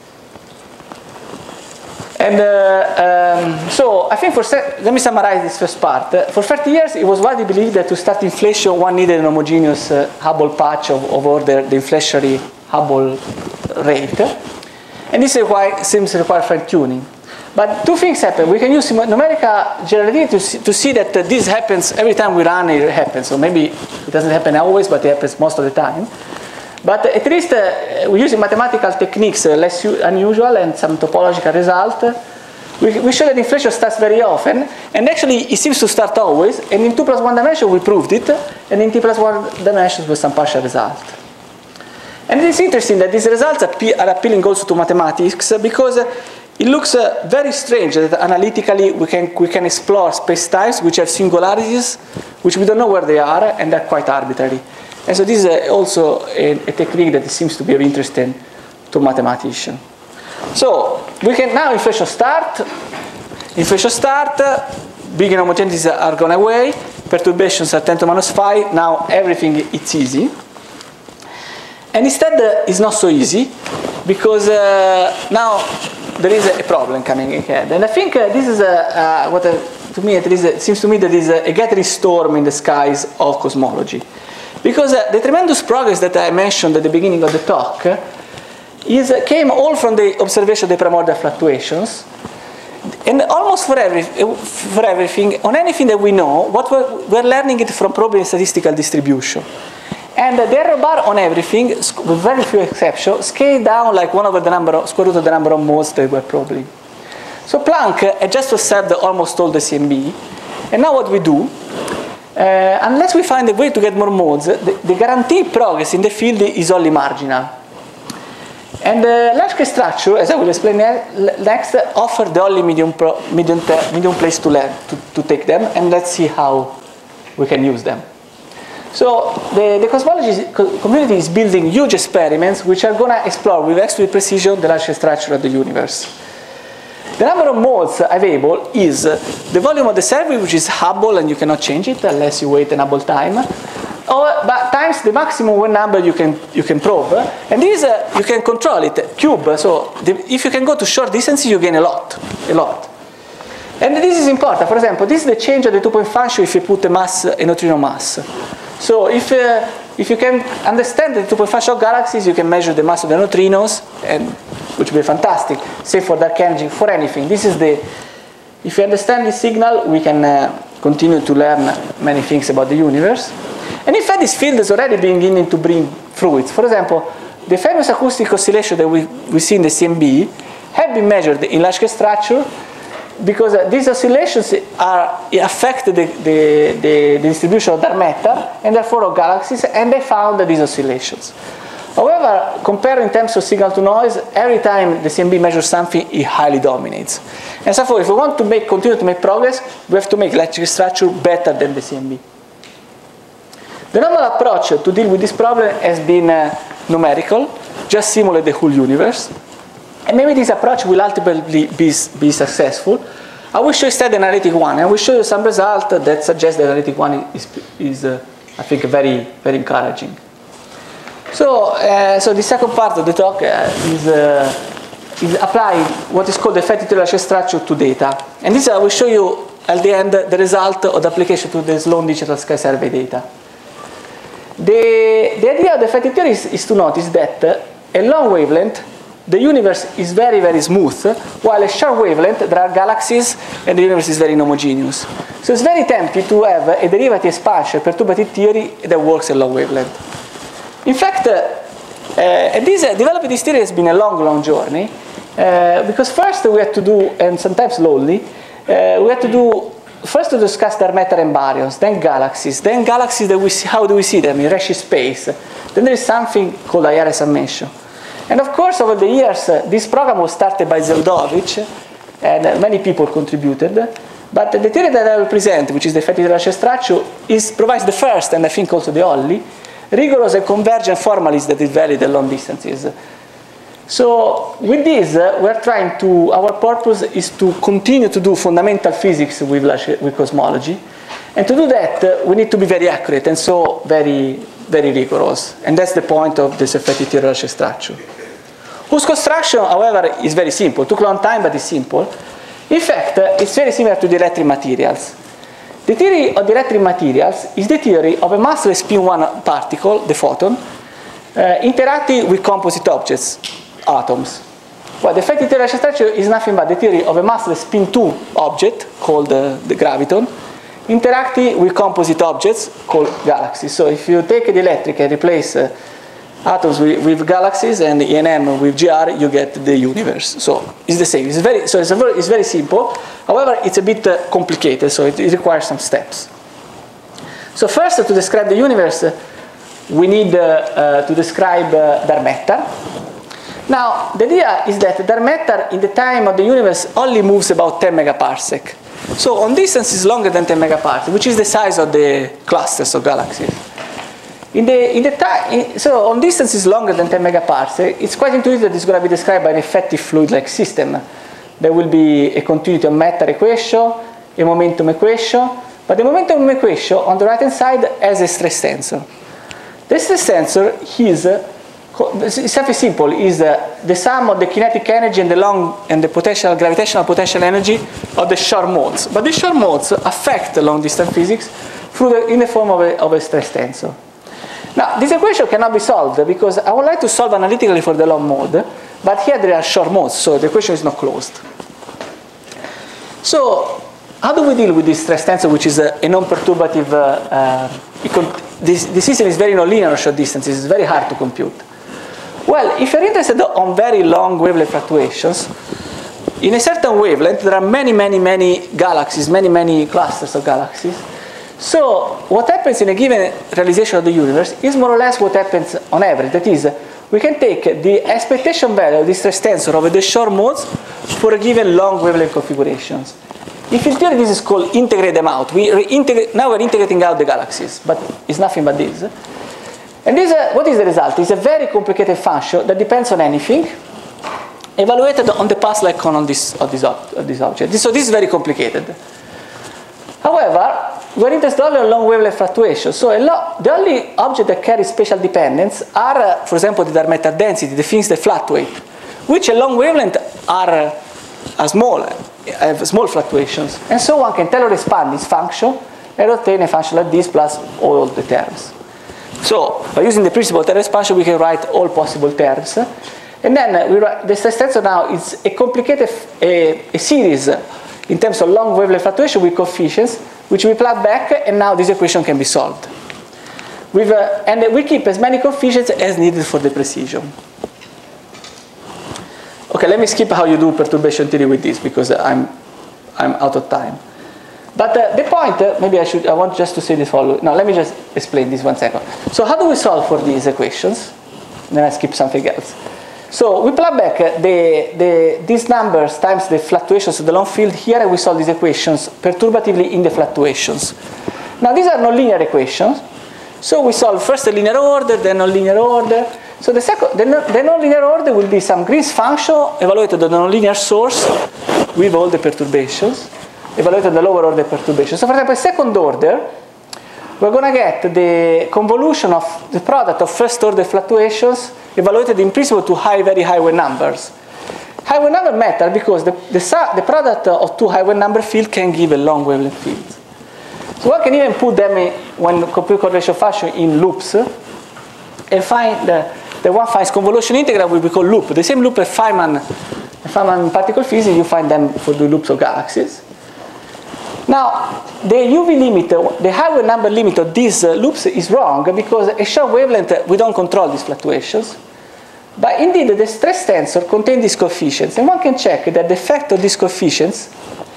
And so I think let me summarize this first part. For 30 years, it was widely believed that to start inflation, one needed an homogeneous Hubble patch of order the inflationary Hubble rate. And this seems to require fine-tuning. But two things happen. We can use numerical generality to see that this happens every time we run, it happens. So maybe it doesn't happen always, but it happens most of the time. But at least we're using mathematical techniques less unusual and some topological result. We show that inflation starts very often, and actually it seems to start always. And in 2+1 dimension we proved it, and in t+1 dimensions with some partial result. And it is interesting that these results are appealing also to mathematics because it looks very strange that analytically we can explore space-times which have singularities, which we don't know where they are, and they're quite arbitrary. And so this is also a technique that seems to be of interest to mathematicians. So we can now inflation start, big inhomogeneities are gone away, perturbations are 10 to minus 5, now everything it's easy. And instead it's not so easy, because now there is a problem coming ahead. And I think this is to me at least it seems to me that is a gathering storm in the skies of cosmology. Because the tremendous progress that I mentioned at the beginning of the talk came all from the observation of the primordial fluctuations. And almost for everything, on anything that we know, we're learning it from probability statistical distribution. And the error bar on everything, with very few exceptions, scaled down like 1 over the square root of the number of modes that we're probing. So Planck had just observed almost all the CMB. And now what we do, unless we find a way to get more modes, the guaranteed progress in the field is only marginal. And large-scale structure, as I will explain next, offer the only medium place to learn, to take them, and let's see how we can use them. So the cosmology community is building huge experiments which are going to explore with extreme precision the large-scale structure of the universe. The number of modes available is the volume of the survey, which is Hubble, and you cannot change it unless you wait an Hubble time, but times the maximum one number you can probe, and this you can control it, cube. So if you can go to short distances, you gain a lot. And this is important. For example, this is the change of the 2-point function if you put a neutrino mass. So if you can understand the 2-point function of galaxies, you can measure the mass of the neutrinos, which will be fantastic. Say for dark energy, for anything. If you understand this signal, we can continue to learn many things about the universe. And in fact, this field is already beginning to bring fruits. For example, the famous acoustic oscillation that we see in the CMB have been measured in large-scale structure because these oscillations affect the distribution of dark matter and therefore of galaxies, and they found these oscillations. However, compared in terms of signal to noise, every time the CMB measures something, it highly dominates. And therefore, if we want to continue to make progress, we have to make electric structure better than the CMB. The normal approach to deal with this problem has been numerical, just simulate the whole universe. And maybe this approach will ultimately be successful. I will show instead an analytic one, and I will show you some result that suggest that analytic one is I think, very, very encouraging. So the second part of the talk is applying what is called the effective theoretical structure to data. And this I will show you at the end the result of the application to the Sloan Digital Sky Survey data. The idea of the effective theory is to notice that a long wavelength, the universe is very, very smooth, while a short wavelength, there are galaxies and the universe is very inhomogeneous. So it's very tempting to have a derivative expansion perturbative theory that works a long wavelength. In fact, developing this theory has been a long, long journey, because first we had to do, and sometimes slowly, we had to do, first to discuss dark matter and baryons, then galaxies that we see, how do we see them in redshift space. Then there is something called IR summation. And of course, over the years, this program was started by Zeldovich, and many people contributed. But the theory that I will present, which is the effective theoretical structure, provides the first, and I think also the only, rigorous and convergent formalist that is valid at long distances. So with this, we're trying to, our purpose is to continue to do fundamental physics with cosmology. And to do that, we need to be very accurate and so very, very rigorous. And that's the point of this effective theoretical structure. Whose construction, however, is very simple. It took a long time, but it's simple. In fact, it's very similar to the electric materials. The theory of the electric materials is the theory of a massless spin-1 particle, the photon, interacting with composite objects, atoms. Well, the effective theoretical structure is nothing but the theory of a massless spin-2 object, called the graviton, interacting with composite objects, called galaxies. So if you take the electric and replace atoms with galaxies and ENM with GR, you get the universe. So it's the same. It's very simple. However, it's a bit complicated, so it requires some steps. So first, to describe the universe, we need to describe dark matter. Now, the idea is that dark matter in the time of the universe only moves about 10 megaparsec. So on distances longer than 10 megaparsec, which is the size of the clusters of galaxies. So on distances longer than 10 megaparsec, it's quite intuitive that it's going to be described by an effective fluid-like system. There will be a continuity of matter equation, a momentum equation, but the momentum equation on the right-hand side has a stress tensor. The stress tensor is, it's very simple, is the sum of the kinetic energy and the potential, gravitational potential energy of the short modes. But the short modes affect long-distance physics in the form of a stress tensor. Now, this equation cannot be solved because I would like to solve analytically for the long mode, but here there are short modes, so the equation is not closed. So, how do we deal with this stress tensor, which is a non-perturbative, the system is very nonlinear at short distances, it's very hard to compute. Well, if you're interested on very long wavelength fluctuations, in a certain wavelength there are many, many, many galaxies, many, many clusters of galaxies. So what happens in a given realization of the universe is more or less what happens on average. That is, we can take the expectation value of the stress tensor over the short modes for a given long wavelength configurations. If in theory this is called integrate them out. Now we're integrating out the galaxies, but it's nothing but this. And this, what is the result? It's a very complicated function that depends on anything, evaluated on the path like on this object. So this is very complicated. However, we're interested only in long wavelength fluctuations. So the only objects that carry spatial dependence are, for example, the dark matter density, the things that fluctuate, which at long wavelength are small, have small fluctuations. And so one can Taylor expand this function and obtain a function like this plus all the terms. So by using the principle of Taylor expansion, we can write all possible terms. And then we write, the stress tensor now is a complicated a series in terms of long wavelength fluctuation with coefficients, which we plug back, and now this equation can be solved. And we keep as many coefficients as needed for the precision. Okay, let me skip how you do perturbation theory with this, because I'm I'm out of time. But the point, maybe I want just to say the following. No, let me just explain this 1 second. So how do we solve for these equations? Then I skip something else. So we plug back these numbers times the fluctuations of the long field here, and we solve these equations perturbatively in the fluctuations. Now these are nonlinear equations. So we solve first the linear order, then nonlinear order. So the nonlinear order will be some Green's function evaluated on the nonlinear source with all the perturbations, evaluated the lower order perturbations. So for example, second order, we're going to get the convolution of the product of first order fluctuations evaluated in principle to very high wave numbers. High wave number matter because the product of two high wave number fields can give a long wavelength field. So one can even put them in, when compute correlation function, in loops and find the one finds convolution integral will be called loop. The same loop as Feynman particle physics, you find them for the loops of galaxies. Now, the UV limit, the high wave number limit of these loops is wrong because a short wavelength, we don't control these fluctuations. But indeed, the stress tensor contains these coefficients, and one can check that the effect of these coefficients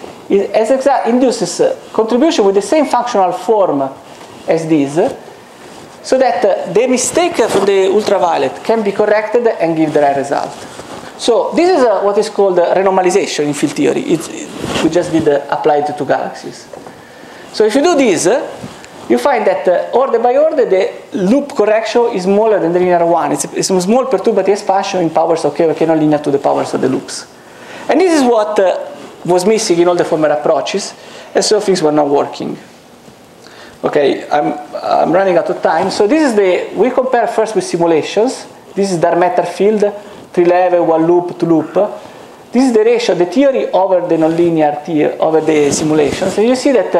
induces contribution with the same functional form as these, so that the mistake from the ultraviolet can be corrected and give the right result. So this is what is called renormalization in field theory. We just did apply it to galaxies. So if you do this, you find that order by order, the loop correction is smaller than the linear one. It's a small perturbative expansion in powers of k nonlinear to the powers of the loops. And this is what was missing in all the former approaches, and so things were not working. Okay, I'm running out of time. So this is we compare first with simulations. This is Darmstadt field, 3 level, 1 loop, 2 loop. This is the ratio, the theory over the nonlinear theory, over the simulations. And you see that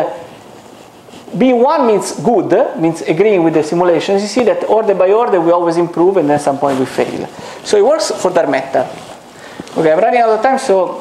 B1 means good, means agreeing with the simulations. You see that order by order we always improve, and then at some point we fail. So it works for Darmstadt. Okay, I'm running out of time, so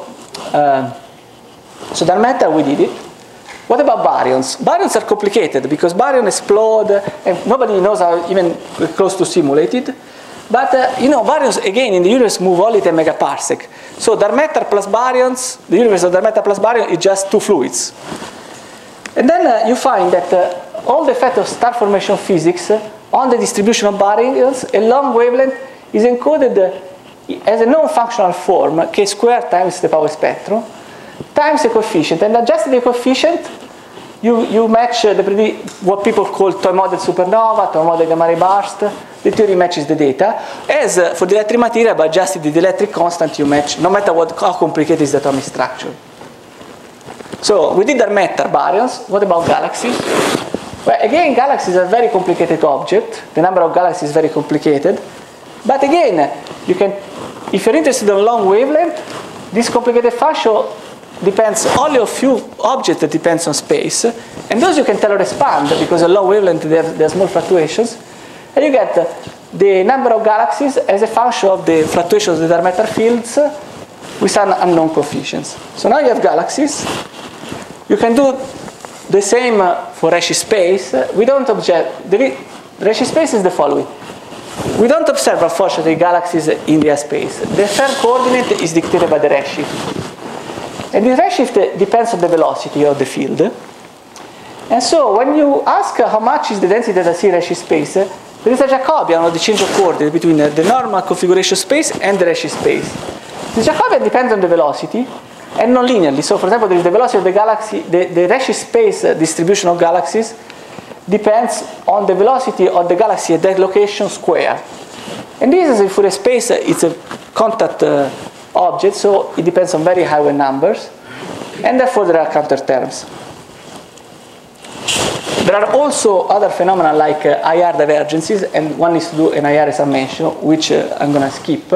Darmstadt we did it. What about baryons? Baryons are complicated because baryons explode, and nobody knows how even close to simulate it. But baryons again in the universe move only 10 megaparsec. So Darmstadt plus baryons, the universe of Darmstadt plus baryon is just 2 fluids. And then you find that all the effect of star formation physics on the distribution of baryons, a long wavelength is encoded as a non-functional form, k squared times the power spectrum, times the coefficient. And adjusting the coefficient, you match what people call toy model supernova, toy model gamma ray burst. The theory matches the data. As for the electric material, by adjusting the electric constant, you match, no matter how complicated is the atomic structure. So we did Darmstadt baryons. What about galaxies? Well, again, galaxies are very complicated object. The number of galaxies is very complicated. But again, if you're interested in long wavelength, this complicated function depends only on few objects that depends on space. And those you can tell or expand because a long wavelength, there are small fluctuations. And you get the number of galaxies as a function of the fluctuations of the Darmstadt fields with some unknown coefficients. So now you have galaxies. You can do the same for Redshift space. We don't observe, the Redshift space is the following. We don't observe, unfortunately, galaxies in their space. The third coordinate is dictated by the redshift. And the redshift depends on the velocity of the field. And so when you ask how much is the density that I see in redshift space, there is a Jacobian of the change of coordinate between the normal configuration space and the redshift space. The Jacobian depends on the velocity and non-linearly. So for example, there is the velocity of the galaxy, the redshift space distribution of galaxies depends on the velocity of the galaxy at that location square. And this is a Fourier space, it's a contact object, so it depends on very high wave numbers, and therefore there are counter terms. There are also other phenomena like IR divergences, and one is to do an IR summation, which I'm going to skip.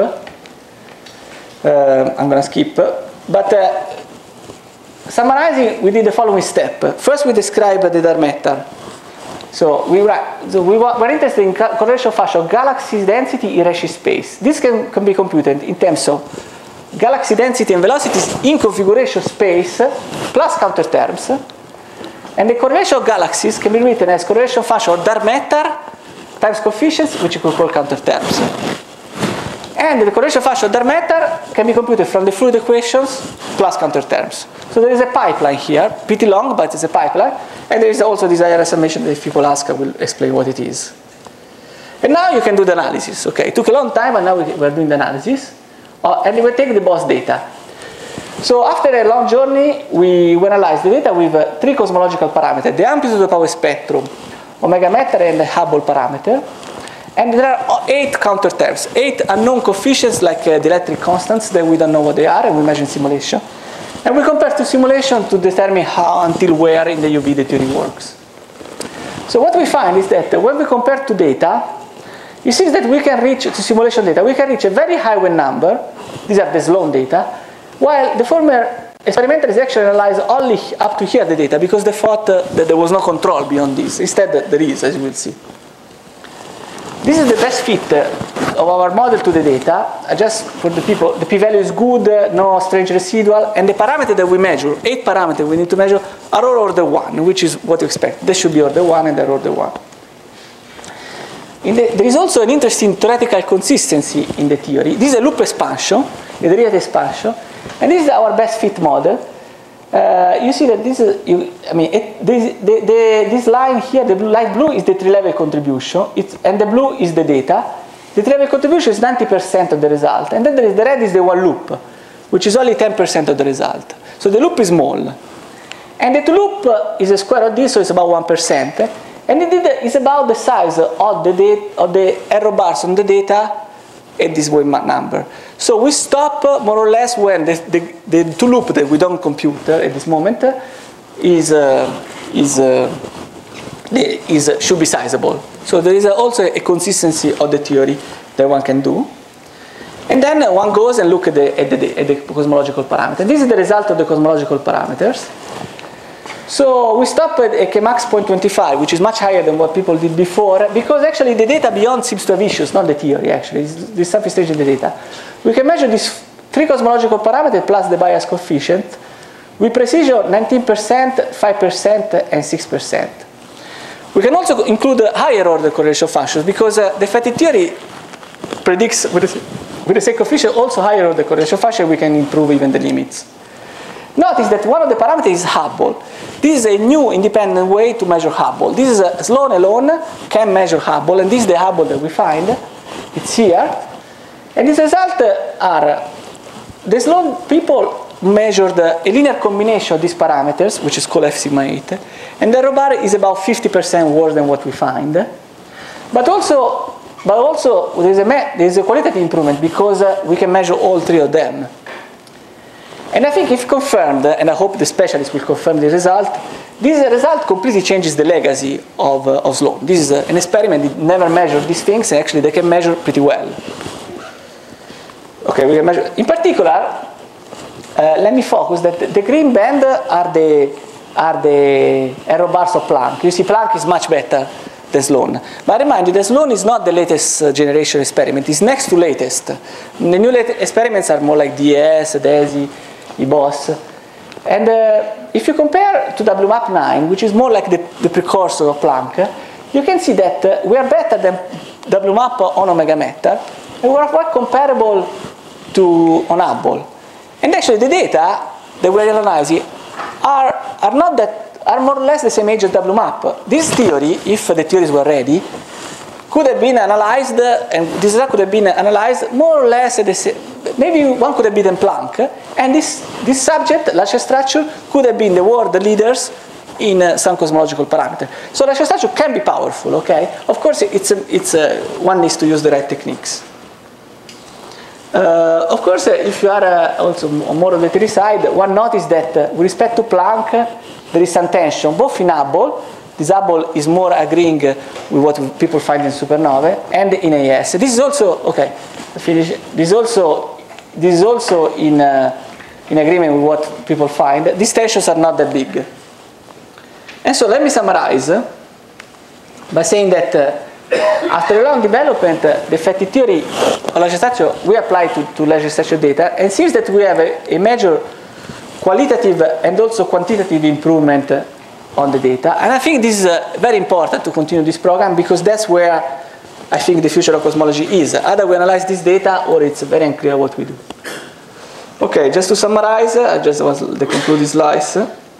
But summarizing, we did the following step. First, we described the Darmstadt. So we're interested in correlation function of galaxy density in redshift space. This can be computed in terms of galaxy density and velocities in configuration space plus counter terms. And the correlation of galaxies can be written as correlation function of Darmstadt times coefficients, which you could call counter terms. And the correlation function of dark matter can be computed from the fluid equations plus counter terms. So there is a pipeline here, pretty long, but it's a pipeline. And there is also this IRS summation that if people ask, I will explain what it is. And now you can do the analysis. Okay, it took a long time, and now we're doing the analysis. And we take the BOSS data. So after a long journey, we analyze the data with 3 cosmological parameters: the amplitude of power spectrum, omega matter, and the Hubble parameter. And there are 8 counter terms, 8 unknown coefficients like the electric constants that we don't know what they are, and we measure in simulation. And we compare to simulation to determine how, until where in the UV the theory works. So what we find is that when we compare to data, you see that we can reach, to simulation data, we can reach a very high wave number. These are the Sloan data, while the former experimentalists actually analyzed only up to here the data because they thought that there was no control beyond this. Instead, there is, as you will see. This is the best fit of our model to the data. Just for the people, the p-value is good, no strange residual, and the parameter that we measure, 8 parameters we need to measure, are all order 1, which is what you expect. They should be order 1 and they're order 1. There is also an interesting theoretical consistency in the theory. This is a loop expansion, a derivative expansion, and this is our best fit model. You see that this is, this line here, the light blue is the tree-level contribution, and the blue is the data. The tree-level contribution is 90% of the result, and then there is the red is the one loop, which is only 10% of the result. So the loop is small. And the loop is a square of this, so it's about 1%. And it's about the size of the error bars on the data at this wave number. So we stop more or less when the two loop that we don't compute at this moment should be sizable. So there is also a consistency of the theory that one can do. And then one goes and look at the cosmological parameter. This is the result of the cosmological parameters. So we stop at a Kmax 0.25, which is much higher than what people did before, because actually the data beyond seems to have issues, not the theory actually. There's something strange in the data. We can measure these 3 cosmological parameters plus the bias coefficient with precision 19%, 5%, and 6%. We can also include higher order correlation functions because the fatigue theory predicts with the same coefficient also higher order correlation function. We can improve even the limits. Notice that one of the parameters is Hubble. This is a new independent way to measure Hubble. This is Sloan alone can measure Hubble, and this is the Hubble that we find. It's here. And these results are, the Sloan people measured a linear combination of these parameters, which is called F sigma 8, and the error bar is about 50% worse than what we find. But also there is a qualitative improvement because we can measure all 3 of them. And I think if confirmed, and I hope the specialists will confirm the result, this result completely changes the legacy of Sloan. This is an experiment that never measured these things, and actually they can measure pretty well. Okay, we can measure. In particular, let me focus that the green band are the error bars of Planck. You see, Planck is much better than Sloan. But I remind you that Sloan is not the latest generation experiment. It's next to latest. The new experiments are more like DES, DESI, EBOS. And if you compare to WMAP 9, which is more like the precursor of Planck, you can see that we are better than WMAP on omega matter, and we are quite comparable to on Hubble. And actually the data that we are analyzing are more or less the same age as WMAP. This theory, if the theories were ready, could have been analyzed, and this result could have been analyzed more or less at the same. Maybe one could have been Planck, and this subject, large structure, could have been the world leaders in some cosmological parameter. So large structure can be powerful, okay? Of course, one needs to use the right techniques. Of course, if you are also more on the theory side, one notice that with respect to Planck, there is some tension, both in Hubble. This Hubble is more agreeing with what people find in supernovae, and in AES. This is also, okay, finish. This is also in agreement with what people find. These tensions are not that big. And so let me summarize by saying that after a long development, the fatigue theory of large structure we apply to large structure data, and seems that we have a major qualitative and also quantitative improvement on the data. And I think this is very important to continue this program, because that's where I think the future of cosmology is. Either we analyze this data or it's very unclear what we do. Okay, just to summarize, I just was the concluding slides.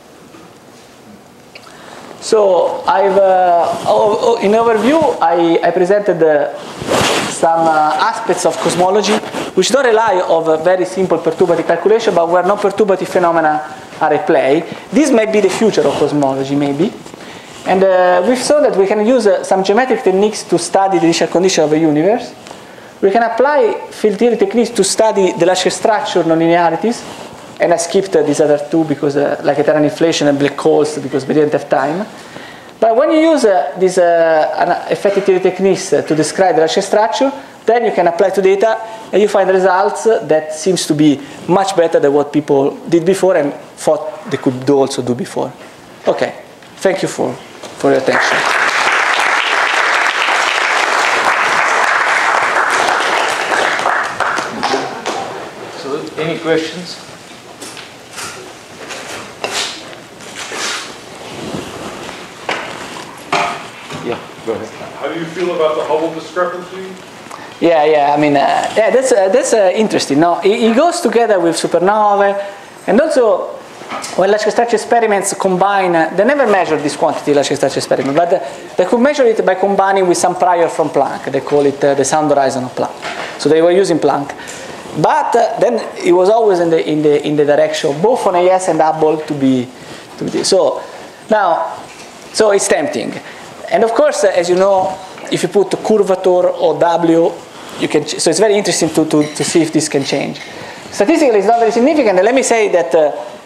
So in overview, I presented some aspects of cosmology which don't rely on a very simple perturbative calculation, but where non-perturbative phenomena are at play. This may be the future of cosmology, maybe. And we saw that we can use some geometric techniques to study the initial condition of a universe. We can apply field theory techniques to study the large structure nonlinearities. And I skipped these other two because like eternal inflation and black holes because we didn't have time. But when you use these effective theory techniques to describe the large structure, then you can apply to data and you find results that seems to be much better than what people did before and thought they could also do before. Okay, thank you for your attention. So, any questions? Yeah, go ahead. How do you feel about the Hubble discrepancy? Yeah. I mean, that's interesting. No, it goes together with supernovae, and also when large structure experiments combine. They never measure this quantity large structure experiment, but they could measure it by combining with some prior from Planck. They call it the sound horizon of Planck. So they were using Planck, but then it was always in the direction both on AS and Hubble to be so now. So it's tempting. And of course, as you know, if you put curvature or W, you can. So it's very interesting to see if this can change. Statistically, it's not very significant. And let me say that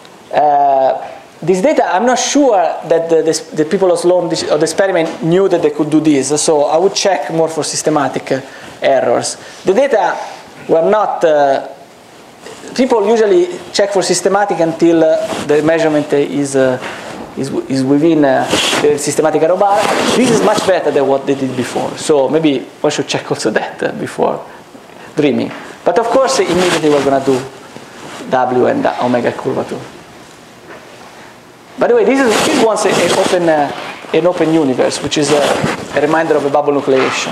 this data, I'm not sure that the people of Sloan or the experiment knew that they could do this. So I would check more for systematic errors. The data were not. People usually check for systematic until the measurement is within the systematic error bar. This is much better than what they did before. So maybe one should check also that before dreaming. But of course, immediately we're going to do W and omega curvature. By the way, this one's an open universe, which is a reminder of a bubble nucleation.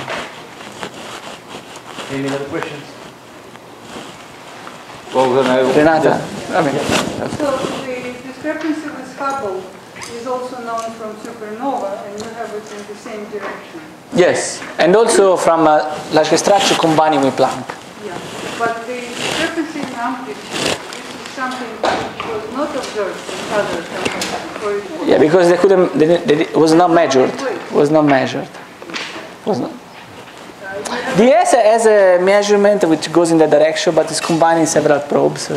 Any other questions? Well, then I will. Renata, So the discrepancy with Hubble is also known from supernova, and you have it in the same direction. Yes, and also from large structure combining with Planck. Yeah, but the discrepancy in amplitude, this is something that was not observed in other phenomena. Yeah, because they couldn't. It was not measured. Was not measured. Was not. The S has a measurement which goes in that direction, but it's combining several probes.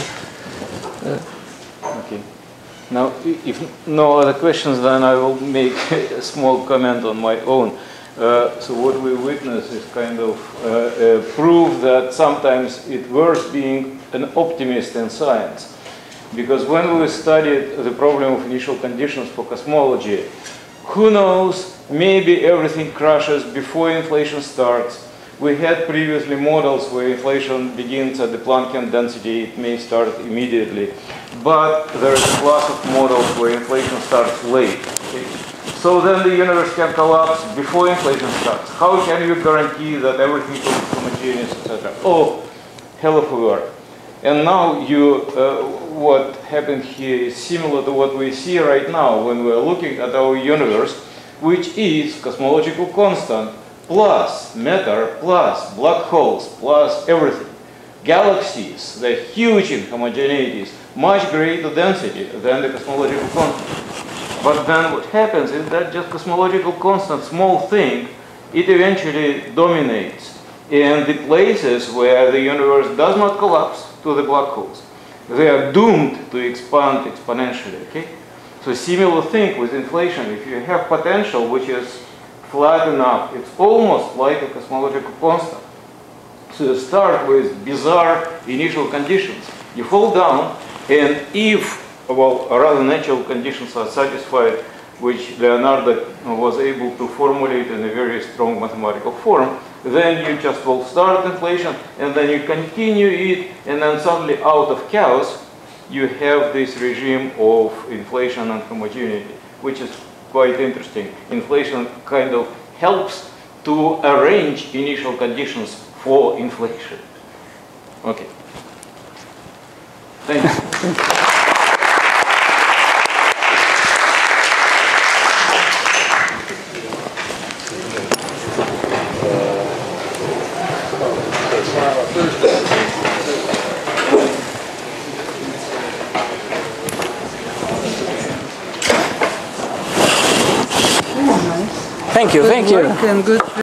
Okay. Now, if no other questions, then I will make a small comment on my own. So what we witness is kind of proof that sometimes it's worth being an optimist in science. Because when we studied the problem of initial conditions for cosmology, who knows, maybe everything crashes before inflation starts. We had previously models where inflation begins at the Planckian density, it may start immediately. But there is a class of models where inflation starts late. Okay? So then the universe can collapse before inflation starts. How can you guarantee that everything will be homogeneous, etc.? Oh, hell of a work. And now what happened here is similar to what we see right now when we're looking at our universe, which is cosmological constant plus matter plus black holes plus everything. Galaxies, they're huge in homogeneities, much greater density than the cosmological constant. But then what happens is that just cosmological constant, small thing, it eventually dominates. And the places where the universe does not collapse to the black holes, they are doomed to expand exponentially, okay? So similar thing with inflation. If you have potential which is flat enough, it's almost like a cosmological constant. So you start with bizarre initial conditions. You fall down, and if, well, rather natural conditions are satisfied, which Leonardo was able to formulate in a very strong mathematical form, then you just will start inflation, and then you continue it, and then suddenly out of chaos, you have this regime of inflation and homogeneity, which is quite interesting. Inflation kind of helps to arrange initial conditions for inflation. Okay. Thank you. Thank you, thank you. Good work and good